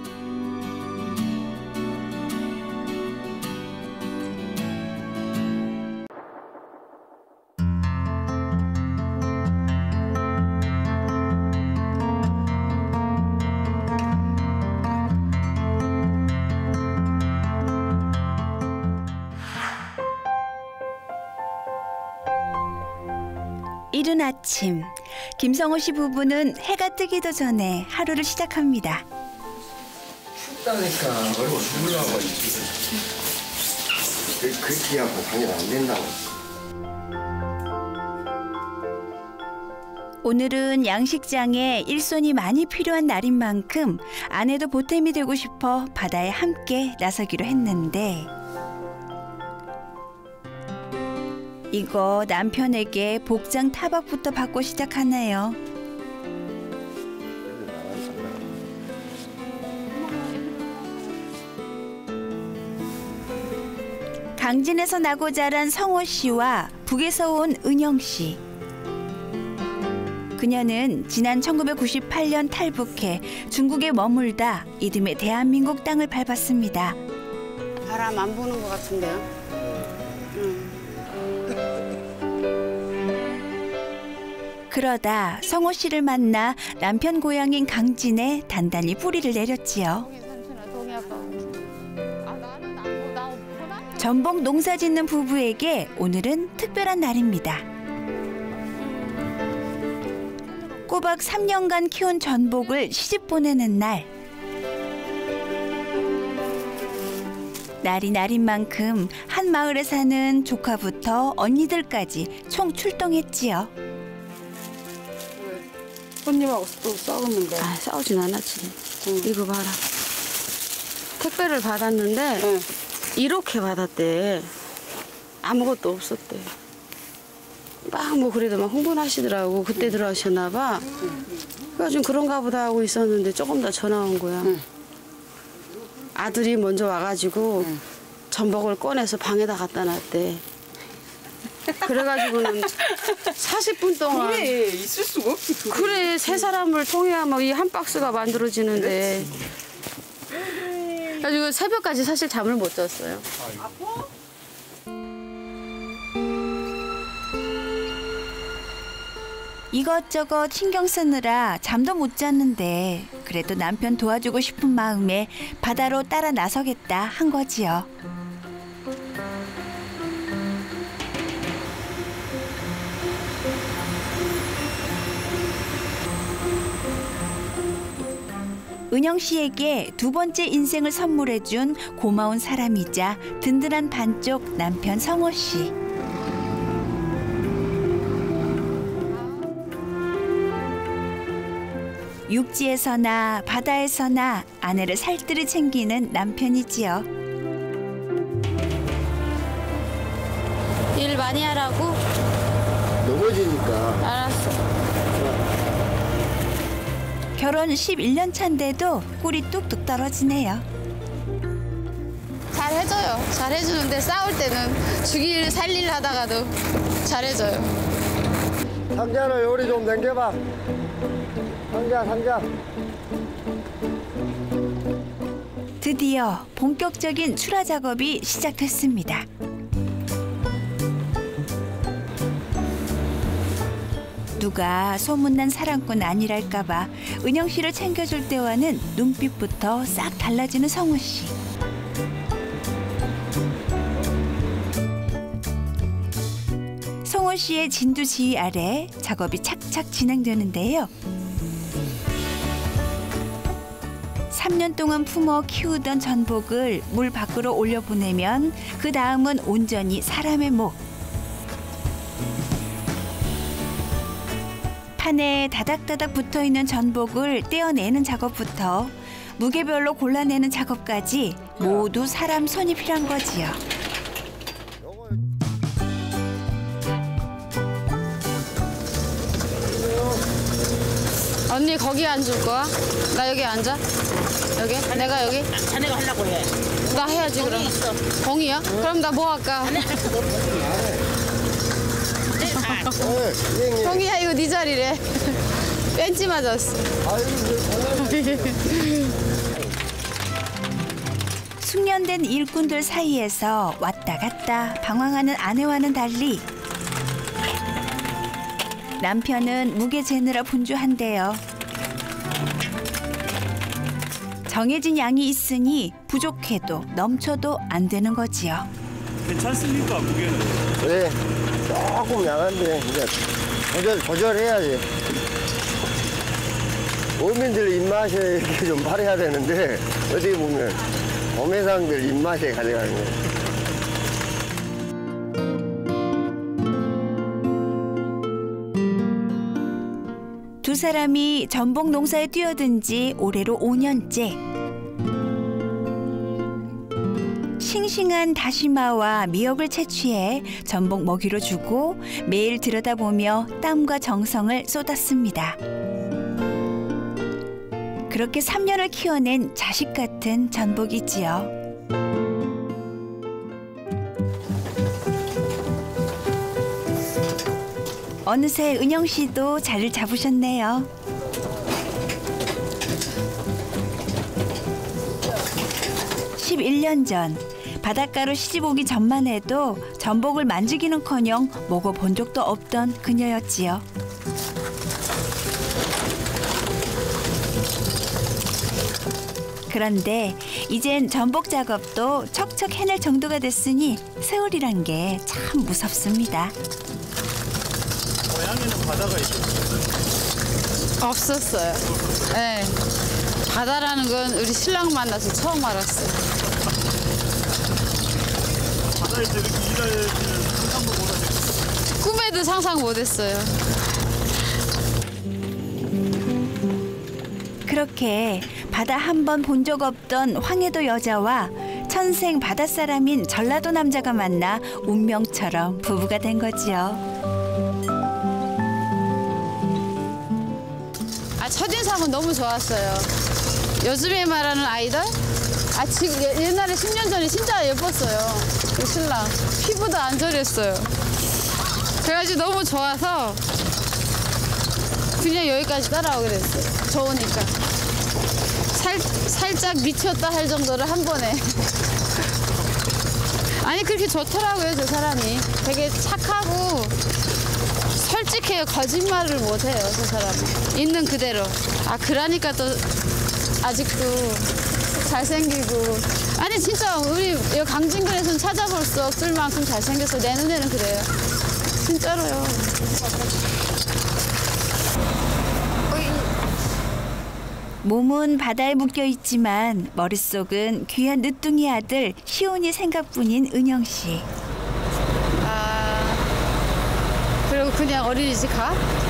이른 아침, 김성호 씨 부부는 해가 뜨기도 전에 하루를 시작합니다. 춥다니까 얼굴 죽으려고 그렇게 하고 방해가 안 된다고. 오늘은 양식장에 일손이 많이 필요한 날인 만큼 아내도 보탬이 되고 싶어 바다에 함께 나서기로 했는데 이거 남편에게 복장 타박부터 받고 시작하네요. 강진에서 나고 자란 성호 씨와 북에서 온 은영 씨. 그녀는 지난 1998년 탈북해 중국에 머물다 이듬해 대한민국 땅을 밟았습니다. 바람 안 부는 것 같은데요? 그러다 성호 씨를 만나 남편 고향인 강진에 단단히 뿌리를 내렸지요. 전복 농사 짓는 부부에게 오늘은 특별한 날입니다. 꼬박 3년간 키운 전복을 시집 보내는 날. 날이 날인 만큼 한 마을에 사는 조카부터 언니들까지 총 출동했지요. 손님하고 또 싸웠는데. 아, 싸우진 않았지. 이거 봐라. 택배를 받았는데 이렇게 받았대. 아무것도 없었대. 막 뭐 그래도 막 흥분하시더라고. 그때 들어가셨나 봐. 그래가지고 그런가 보다 하고 있었는데 조금 더 전화 온 거야. 아들이 먼저 와가지고 전복을 꺼내서 방에다 갖다 놨대. 그래가지고는 40분 동안 그래 있을 수가 없지. 그래 세 사람을 통해야 막 이 한 박스가 만들어지는데 그래가지고 새벽까지 사실 잠을 못 잤어요. 이것저것 신경 쓰느라 잠도 못 잤는데 그래도 남편 도와주고 싶은 마음에 바다로 따라 나서겠다 한 거지요. 은영 씨에게 두 번째 인생을 선물해준 고마운 사람이자 든든한 반쪽 남편 성호 씨. 육지에서나 바다에서나 아내를 살뜰히 챙기는 남편이지요. 일 많이 하라고? 넘어지니까. 알았어. 결혼 11년 차인데도 꿀이 뚝뚝 떨어지네요. 잘해줘요. 잘해주는데 싸울 때는 죽일 살릴 하다가도 잘해줘요. 상자를 요리 좀 남겨봐. 상자. 드디어 본격적인 출하 작업이 시작됐습니다. 누가 소문난 사랑꾼 아니랄까 봐 은영 씨를 챙겨줄 때와는 눈빛부터 싹 달라지는 성우 씨. 성우 씨의 진두지휘 아래 작업이 착착 진행되는데요. 3년 동안 품어 키우던 전복을 물 밖으로 올려보내면 그 다음은 온전히 사람의 목. 판에 다닥다닥 붙어있는 전복을 떼어내는 작업부터 무게별로 골라내는 작업까지 모두 사람 손이 필요한 거지요. 언니 거기 앉을 거야? 나 여기 앉아? 여기? 내가 여기? 자네가 하려고 해. 나 해야지 그럼. 공이야? 그럼 나 뭐 할까? 공이야 이거 네 자리래. 벤치 맞았어. 숙련된 일꾼들 사이에서 왔다 갔다 방황하는 아내와는 달리 남편은 무게 재느라 분주한데요. 정해진 양이 있으니 부족해도 넘쳐도 안 되는 거지요. 괜찮습니까, 무게는? 네, 조금 양한데 이제 조절해야지. 어민들 입맛에 이렇게 좀 발휘해야 되는데 어떻게 보면 도매상들 입맛에 가져가는 거예요. 두 사람이 전복 농사에 뛰어든 지 올해로 5년째. 싱싱한 다시마와 미역을 채취해 전복 먹이로 주고 매일 들여다보며 땀과 정성을 쏟았습니다. 그렇게 3년을 키워낸 자식 같은 전복이지요. 어느새 은영 씨도 자리를 잡으셨네요. (11년) 전 바닷가로 시집 오기 전만 해도 전복을 만지기는커녕 먹어본 적도 없던 그녀였지요. 그런데 이젠 전복 작업도 척척 해낼 정도가 됐으니 세월이란 게 참 무섭습니다. 고향에는 바다가 있었어요? 없었어요. 네. 바다라는 건 우리 신랑 만나서 처음 알았어요. 바다에서 이렇게 일할 상상도 못하셨어요? 꿈에도 상상 못했어요. 그렇게 바다 한 번 본 적 없던 황해도 여자와 천생 바닷사람인 전라도 남자가 만나 운명처럼 부부가 된 거지요. 첫인상은 너무 좋았어요. 요즘에 말하는 아이돌? 지금 옛날에 10년 전에 진짜 예뻤어요. 그 신랑. 피부도 안 저렸어요. 그래가지고 너무 좋아서 그냥 여기까지 따라오게 됐어요. 좋으니까. 살짝 미쳤다 할 정도로 한 번에. 아니 그렇게 좋더라고요, 저 사람이. 되게 착하고 솔직해요. 거짓말을 못해요, 저 사람이. 있는 그대로. 그러니까 또 아직도 잘생기고. 아니 진짜 우리 여기 강진근에서는 찾아볼 수 없을 만큼 잘생겼어요. 내 눈에는 그래요. 진짜로요. 몸은 바다에 묶여 있지만 머릿속은 귀한 늦둥이 아들 시온이 생각뿐인 은영 씨. 그리고 그냥 어린이집 가?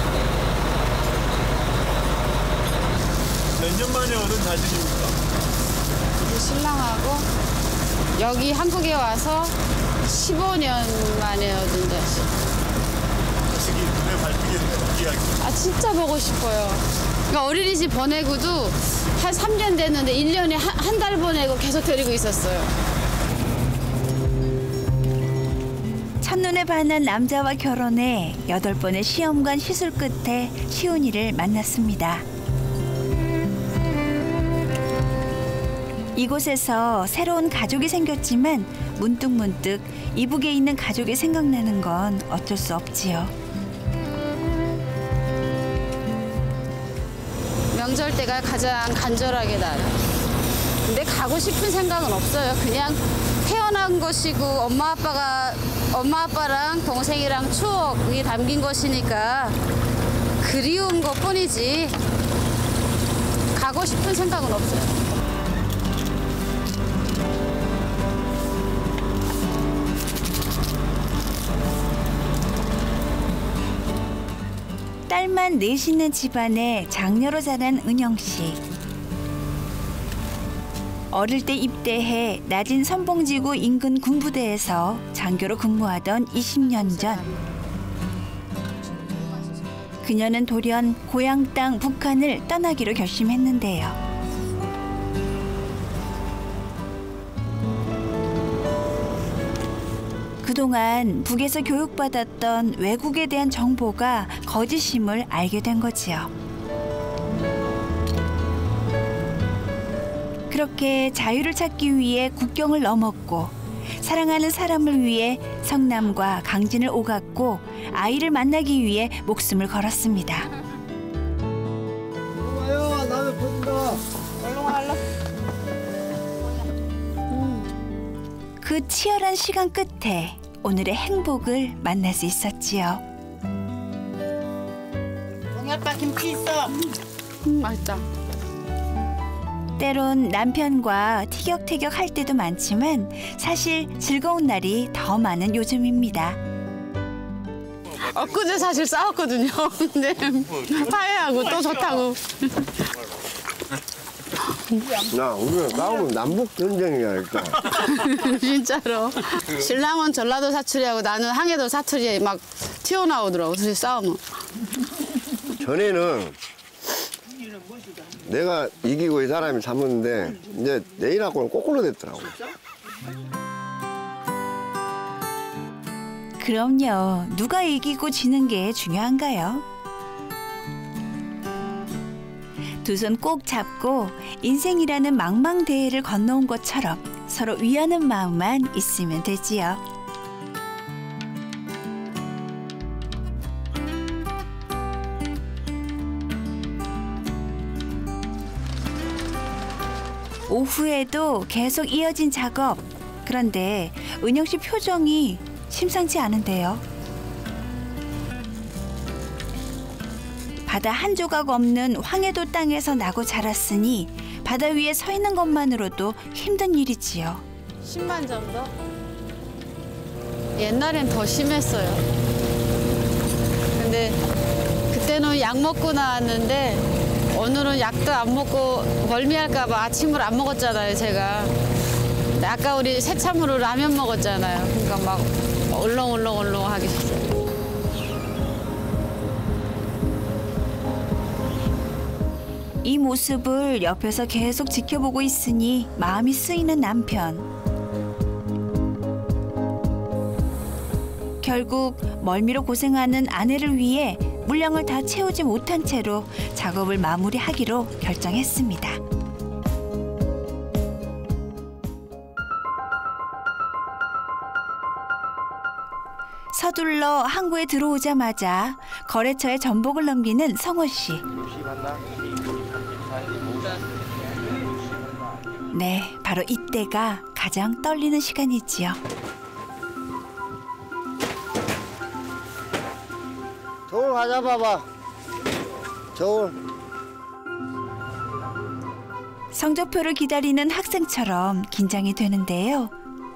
몇 년 만에 얻은 자식입니까? 우리 신랑하고 여기 한국에 와서 15년 만에 얻은 자식. 자식이 눈에 밟히겠네, 이야기. 진짜 보고 싶어요. 그러니까 어린이집 보내고도 한 3년 됐는데 1년에 한 달 보내고 계속 데리고 있었어요. 첫눈에 반한 남자와 결혼해 8번의 시험관 시술 끝에 시온이를 만났습니다. 이곳에서 새로운 가족이 생겼지만 문득문득 이북에 있는 가족이 생각나는 건 어쩔 수 없지요. 명절 때가 가장 간절하게 나요. 근데 가고 싶은 생각은 없어요. 그냥 태어난 것이고 엄마 아빠랑 동생이랑 추억이 담긴 것이니까 그리운 것뿐이지 가고 싶은 생각은 없어요. 딸만 넷 있는 집안의 장녀로 자란 은영 씨. 어릴 때 입대해 낮은 선봉지구 인근 군부대에서 장교로 근무하던 20년 전 그녀는 돌연 고향 땅 북한을 떠나기로 결심했는데요. 그동안 북에서 교육받았던 외국에 대한 정보가 거짓임을 알게 된 거지요. 그렇게 자유를 찾기 위해 국경을 넘었고 사랑하는 사람을 위해 성남과 강진을 오갔고 아이를 만나기 위해 목숨을 걸었습니다. 와요, 나는 보인다. 얼른 와. 그 치열한 시간 끝에 오늘의 행복을 만날 수 있었지요. 동엽밥 김치 있어. 맛있다. 때론 남편과 티격태격 할 때도 많지만 사실 즐거운 날이 더 많은 요즘입니다. 엊그제 사실 싸웠거든요. 근데 화해하고 또 좋다고. 야, 우리는 싸우면 남북 전쟁이야 일단. 진짜로. 신랑은 전라도 사투리하고 나는 항해도 사투리에 막 튀어나오더라고. 둘이 싸우면. 전에는 내가 이기고 이 사람이 잡았는데 이제 내일하고는 거꾸로 됐더라고. 그럼요. 누가 이기고 지는 게 중요한가요? 두 손 꼭 잡고 인생이라는 망망대해를 건너온 것처럼 서로 위하는 마음만 있으면 되지요. 오후에도 계속 이어진 작업. 그런데 은영 씨 표정이 심상치 않은데요. 바다 한 조각 없는 황해도 땅에서 나고 자랐으니 바다 위에 서 있는 것만으로도 힘든 일이지요. 10만 정도? 옛날엔 더 심했어요. 근데 그때는 약 먹고 나왔는데 오늘은 약도 안 먹고 멀미할까 봐 아침을 안 먹었잖아요, 제가. 아까 우리 새참으로 라면 먹었잖아요. 그러니까 막 얼렁얼렁 하기 시작해요. 이 모습을 옆에서 계속 지켜보고 있으니 마음이 쓰이는 남편. 결국 멀미로 고생하는 아내를 위해 물량을 다 채우지 못한 채로 작업을 마무리하기로 결정했습니다. 서둘러 항구에 들어오자마자 거래처에 전복을 넘기는 성호 씨. 네, 바로 이때가 가장 떨리는 시간이지요. 저울 가져봐봐. 저울. 성적표를 기다리는 학생처럼 긴장이 되는데요.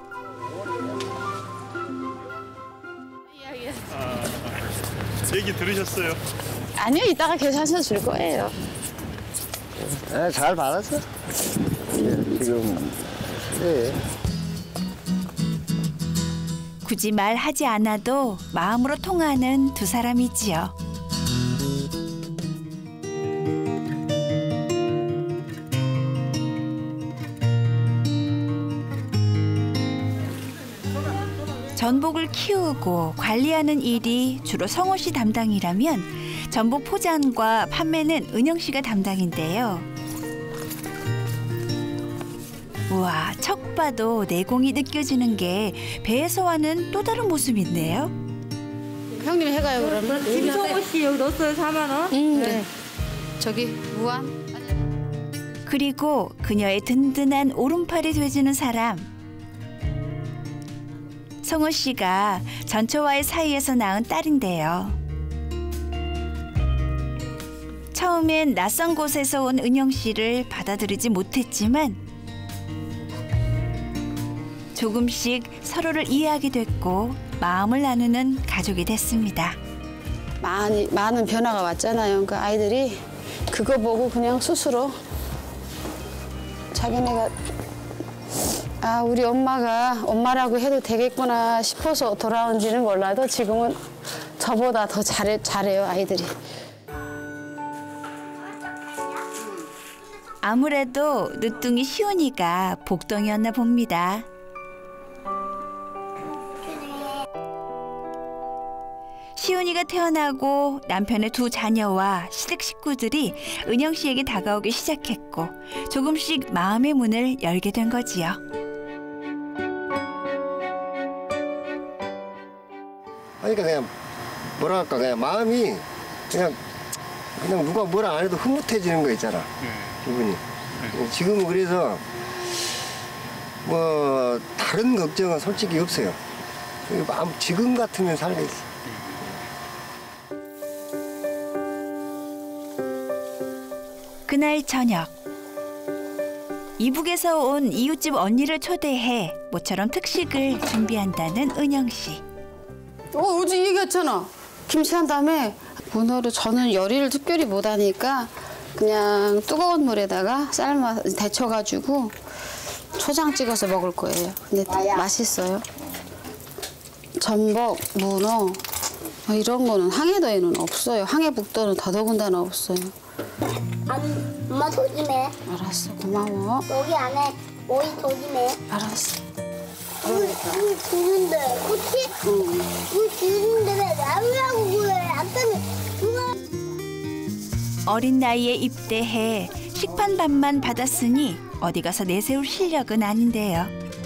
얘기 들으셨어요? 아니요, 이따가 계산서 줄 거예요. 네, 잘 받았어. 예, 지금 네. 굳이 말하지 않아도 마음으로 통하는 두 사람이지요. 전복을 키우고 관리하는 일이 주로 성호 씨 담당이라면 전복 포장과 판매는 은영 씨가 담당인데요. 우와, 척 봐도 내공이 느껴지는 게 배에서와는 또 다른 모습인데요. 형님 해가요, 그러면. 김성호 씨 여기 넣었어요, 4만 원? 네. 저기 무한. 그리고 그녀의 든든한 오른팔이 돼주는 사람. 성호 씨가 전처와의 사이에서 낳은 딸인데요. 처음엔 낯선 곳에서 온 은영 씨를 받아들이지 못했지만 조금씩 서로를 이해하게 됐고 마음을 나누는 가족이 됐습니다. 많은 변화가 왔잖아요. 그러니까 아이들이 그거 보고 그냥 스스로 자기네가 아 우리 엄마가 엄마라고 해도 되겠구나 싶어서 돌아온지는 몰라도 지금은 저보다 더 잘해요 아이들이. 아무래도 늦둥이 시온이가 복덩이였나 봅니다. 시온이가 태어나고 남편의 두 자녀와 시댁 식구들이 은영 씨에게 다가오기 시작했고 조금씩 마음의 문을 열게 된 거지요. 그러니까 그냥 뭐랄까 그냥 마음이 그냥 누가 뭐라 안 해도 흐뭇해지는 거 있잖아. 기분이. 지금은 그래서 뭐 다른 걱정은 솔직히 없어요. 마음 지금 같으면 살겠어. 그날 저녁 이북에서 온 이웃집 언니를 초대해 모처럼 특식을 준비한다는 은영 씨. 어제 얘기했잖아. 김치 한 다음에 문어를 저는 요리를 특별히 못하니까 그냥 뜨거운 물에다가 데쳐가지고 초장 찍어서 먹을 거예요. 근데 맛있어요. 전복, 문어 이런 거는 항해도에는 없어요. 항해북도는 더더군다나 없어요. 아니, 엄마 조심해. 알았어, 고마워. 여기 안에 모이 조심해. 알았어. 물 주는데, 그치? 응. 물 주는데 왜 나오라고 그래? 아까는 누가... 어린 나이에 입대해 식판밥만 받았으니 어디 가서 내세울 실력은 아닌데요.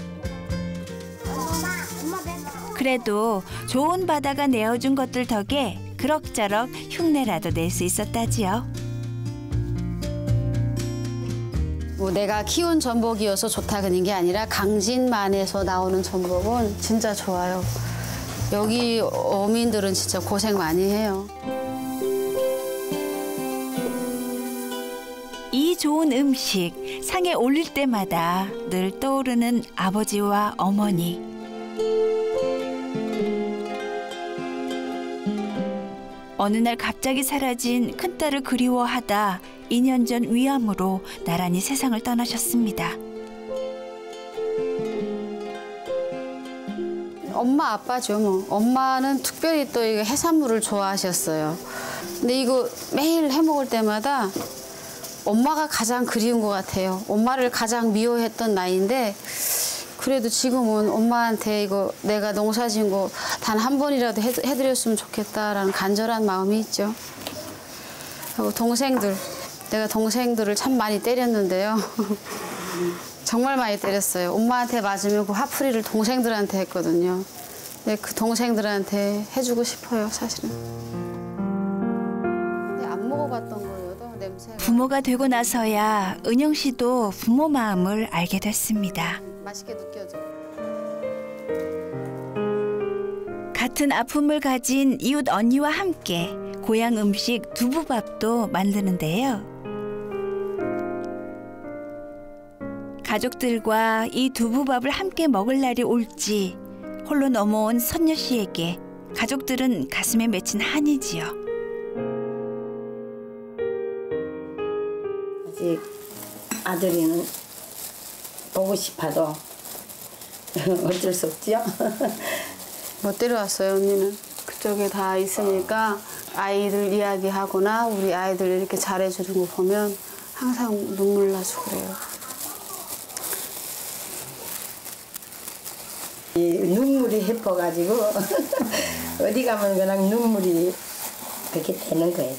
그래도 좋은 바다가 내어준 것들 덕에 그럭저럭 흉내라도 낼 수 있었다지요. 뭐 내가 키운 전복이어서 좋다 그런 게 아니라 강진만에서 나오는 전복은 진짜 좋아요. 여기 어민들은 진짜 고생 많이 해요. 이 좋은 음식 상에 올릴 때마다 늘 떠오르는 아버지와 어머니. 어느 날 갑자기 사라진 큰딸을 그리워하다 2년 전 위암으로 나란히 세상을 떠나셨습니다. 엄마 아빠죠 뭐. 엄마는 특별히 또 이거 해산물을 좋아하셨어요. 근데 이거 매일 해 먹을 때마다 엄마가 가장 그리운 것 같아요. 엄마를 가장 미워했던 나이인데 그래도 지금은 엄마한테 이거 내가 농사진 거 단 한 번이라도 해드렸으면 좋겠다라는 간절한 마음이 있죠. 그리고 동생들, 내가 동생들을 참 많이 때렸는데요. 정말 많이 때렸어요. 엄마한테 맞으면 그 화풀이를 동생들한테 했거든요. 근데 그 동생들한테 해주고 싶어요, 사실은. 근데 안 먹어봤던 거여도 냄새가. 부모가 되고 나서야 은영 씨도 부모 마음을 알게 됐습니다. 맛있게 느껴져. 같은 아픔을 가진 이웃 언니와 함께 고향 음식 두부밥도 만드는데요. 가족들과 이 두부밥을 함께 먹을 날이 올지 홀로 넘어온 선녀 씨에게 가족들은 가슴에 맺힌 한이지요. 아직 아들이는 보고 싶어도 어쩔 수 없죠. 못 데려왔어요, 언니는. 그쪽에 다 있으니까 아이들 이야기하거나 우리 아이들 이렇게 잘해주는 거 보면 항상 눈물 나서 그래요. 눈물이 해퍼가지고 어디 가면 그냥 눈물이 그렇게 되는 거예요.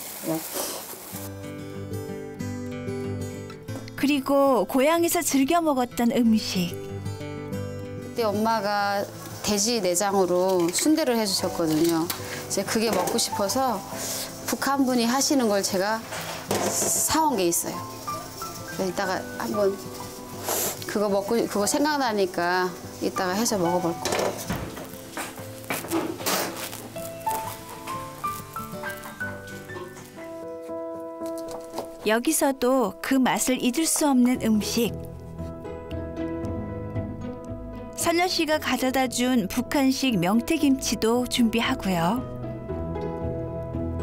그리고 고향에서 즐겨 먹었던 음식. 그때 엄마가 돼지 내장으로 순대를 해주셨거든요. 이제 그게 먹고 싶어서 북한 분이 하시는 걸 제가 사온 게 있어요. 이따가 한번 그거 생각나니까 이따가 해서 먹어볼 거예요. 여기서도 그 맛을 잊을 수 없는 음식. 선녀 씨가 가져다 준 북한식 명태김치도 준비하고요.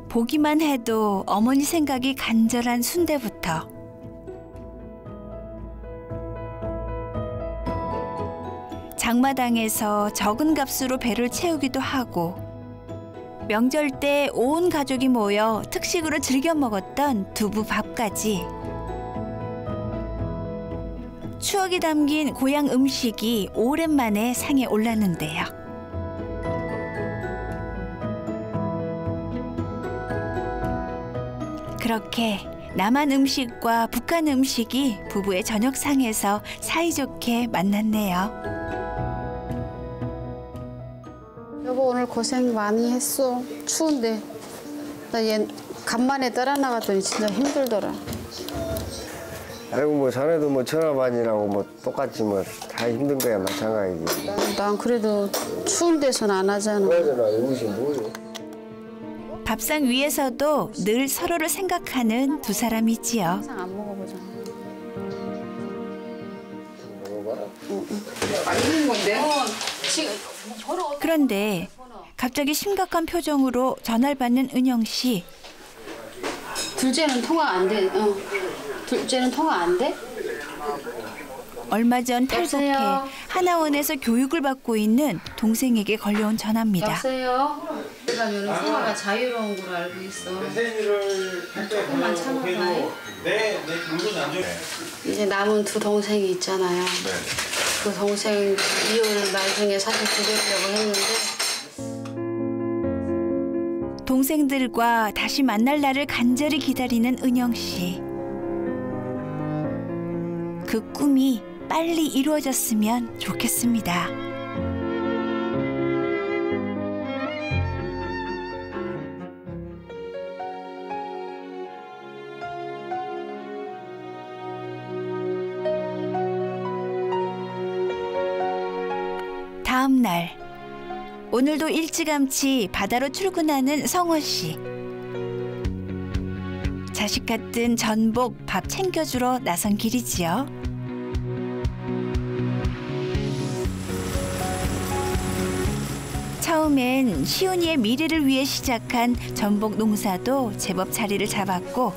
보기만 해도 어머니 생각이 간절한 순대부터 장마당에서 적은 값으로 배를 채우기도 하고 명절 때 온 가족이 모여 특식으로 즐겨 먹었던 두부밥까지 추억이 담긴 고향 음식이 오랜만에 상에 올랐는데요. 그렇게 남한 음식과 북한 음식이 부부의 저녁상에서 사이좋게 만났네요. 여보 오늘 고생 많이 했어. 추운데 나 얘 간만에 떠나 나갔더니 진짜 힘들더라. 아이고 뭐 자네도 뭐 전화반이라고 뭐 똑같이 뭐 다 힘든 거야 마찬가지지. 난 그래도 추운 데서는 안 하잖아. 그러잖아 이것이 뭐요? 밥상 위에서도 늘 서로를 생각하는 두 사람이지요. 항상 안 먹어보잖아. 먹어봐라. 맛있는 건데? 그런데 갑자기 심각한 표정으로 전화를 받는 은영 씨. 둘째는 통화 안 돼. 둘째는 통화 안 돼? 얼마 전 탈북해 하나원에서 교육을 받고 있는 동생에게 걸려온 전화입니다. 여보세요? 그러면 통화가 자유로운 걸로 알고 있어. 조금만 참아봐. 네, 물건이 안 좋아요. 이제 남은 두 동생이 있잖아요. 그 동생 이유를 나중에 사실 드리려고 했는데 동생들과 다시 만날 날을 간절히 기다리는 은영 씨. 그 꿈이 빨리 이루어졌으면 좋겠습니다. 다음 날, 오늘도 일찌감치 바다로 출근하는 성호 씨. 자식 같은 전복, 밥 챙겨주러 나선 길이지요. 처음엔 시온이의 미래를 위해 시작한 전복 농사도 제법 자리를 잡았고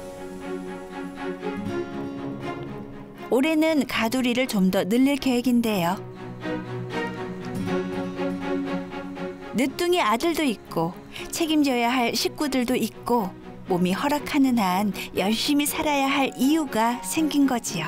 올해는 가두리를 좀 더 늘릴 계획인데요. 늦둥이 아들도 있고 책임져야 할 식구들도 있고 몸이 허락하는 한 열심히 살아야 할 이유가 생긴 거지요.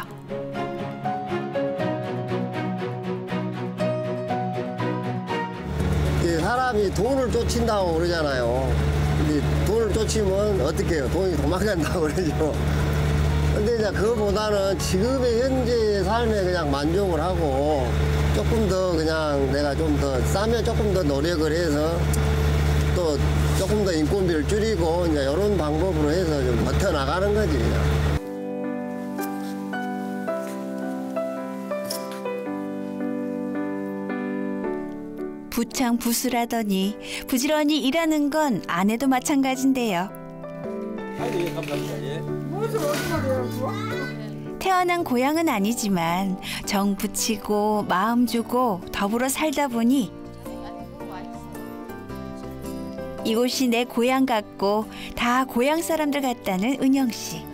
사람이 돈을 쫓긴다고 그러잖아요. 근데 돈을 쫓으면 어떻게 해요? 돈이 도망간다고 그러죠. 근데 이제 그거보다는 지금의 현재 삶에 그냥 만족을 하고 조금 더 그냥 내가 좀 더 싸면 조금 더 노력을 해서 또 조금 더 인건비를 줄이고 이제 이런 방법으로 해서 좀 버텨나가는 거지 그냥. 부창부수라더니 부지런히 일하는 건 아내도 마찬가지인데요. 태어난 고향은 아니지만 정 붙이고 마음 주고 더불어 살다 보니 이곳이 내 고향 같고 다 고향 사람들 같다는 은영 씨.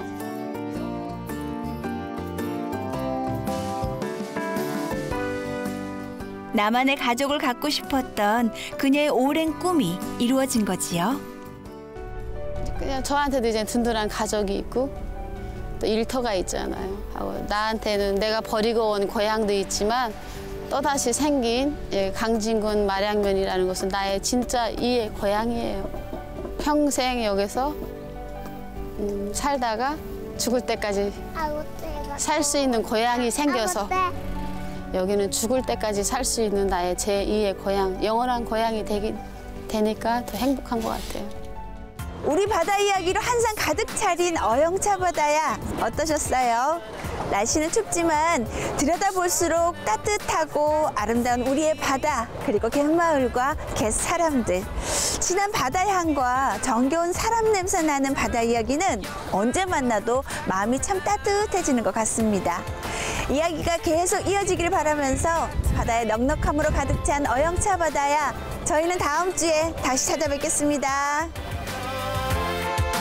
나만의 가족을 갖고 싶었던 그녀의 오랜 꿈이 이루어진 거지요. 그냥 저한테도 이제 든든한 가족이 있고 또 일터가 있잖아요. 하고 나한테는 내가 버리고 온 고향도 있지만 또다시 생긴 강진군 말양면이라는 곳은 나의 진짜 이의 고향이에요. 평생 여기서 살다가 죽을 때까지 살 수 있는 고향이 생겨서 여기는 죽을 때까지 살 수 있는 나의 제2의 고향, 영원한 고향이 되니까 더 행복한 것 같아요. 우리 바다 이야기로 한상 가득 차린 어영차 바다야 어떠셨어요? 날씨는 춥지만 들여다볼수록 따뜻하고 아름다운 우리의 바다 그리고 갯마을과 갯사람들 진한 바다향과 정겨운 사람 냄새 나는 바다 이야기는 언제 만나도 마음이 참 따뜻해지는 것 같습니다. 이야기가 계속 이어지길 바라면서 바다의 넉넉함으로 가득 찬 어영차 바다야 저희는 다음 주에 다시 찾아뵙겠습니다.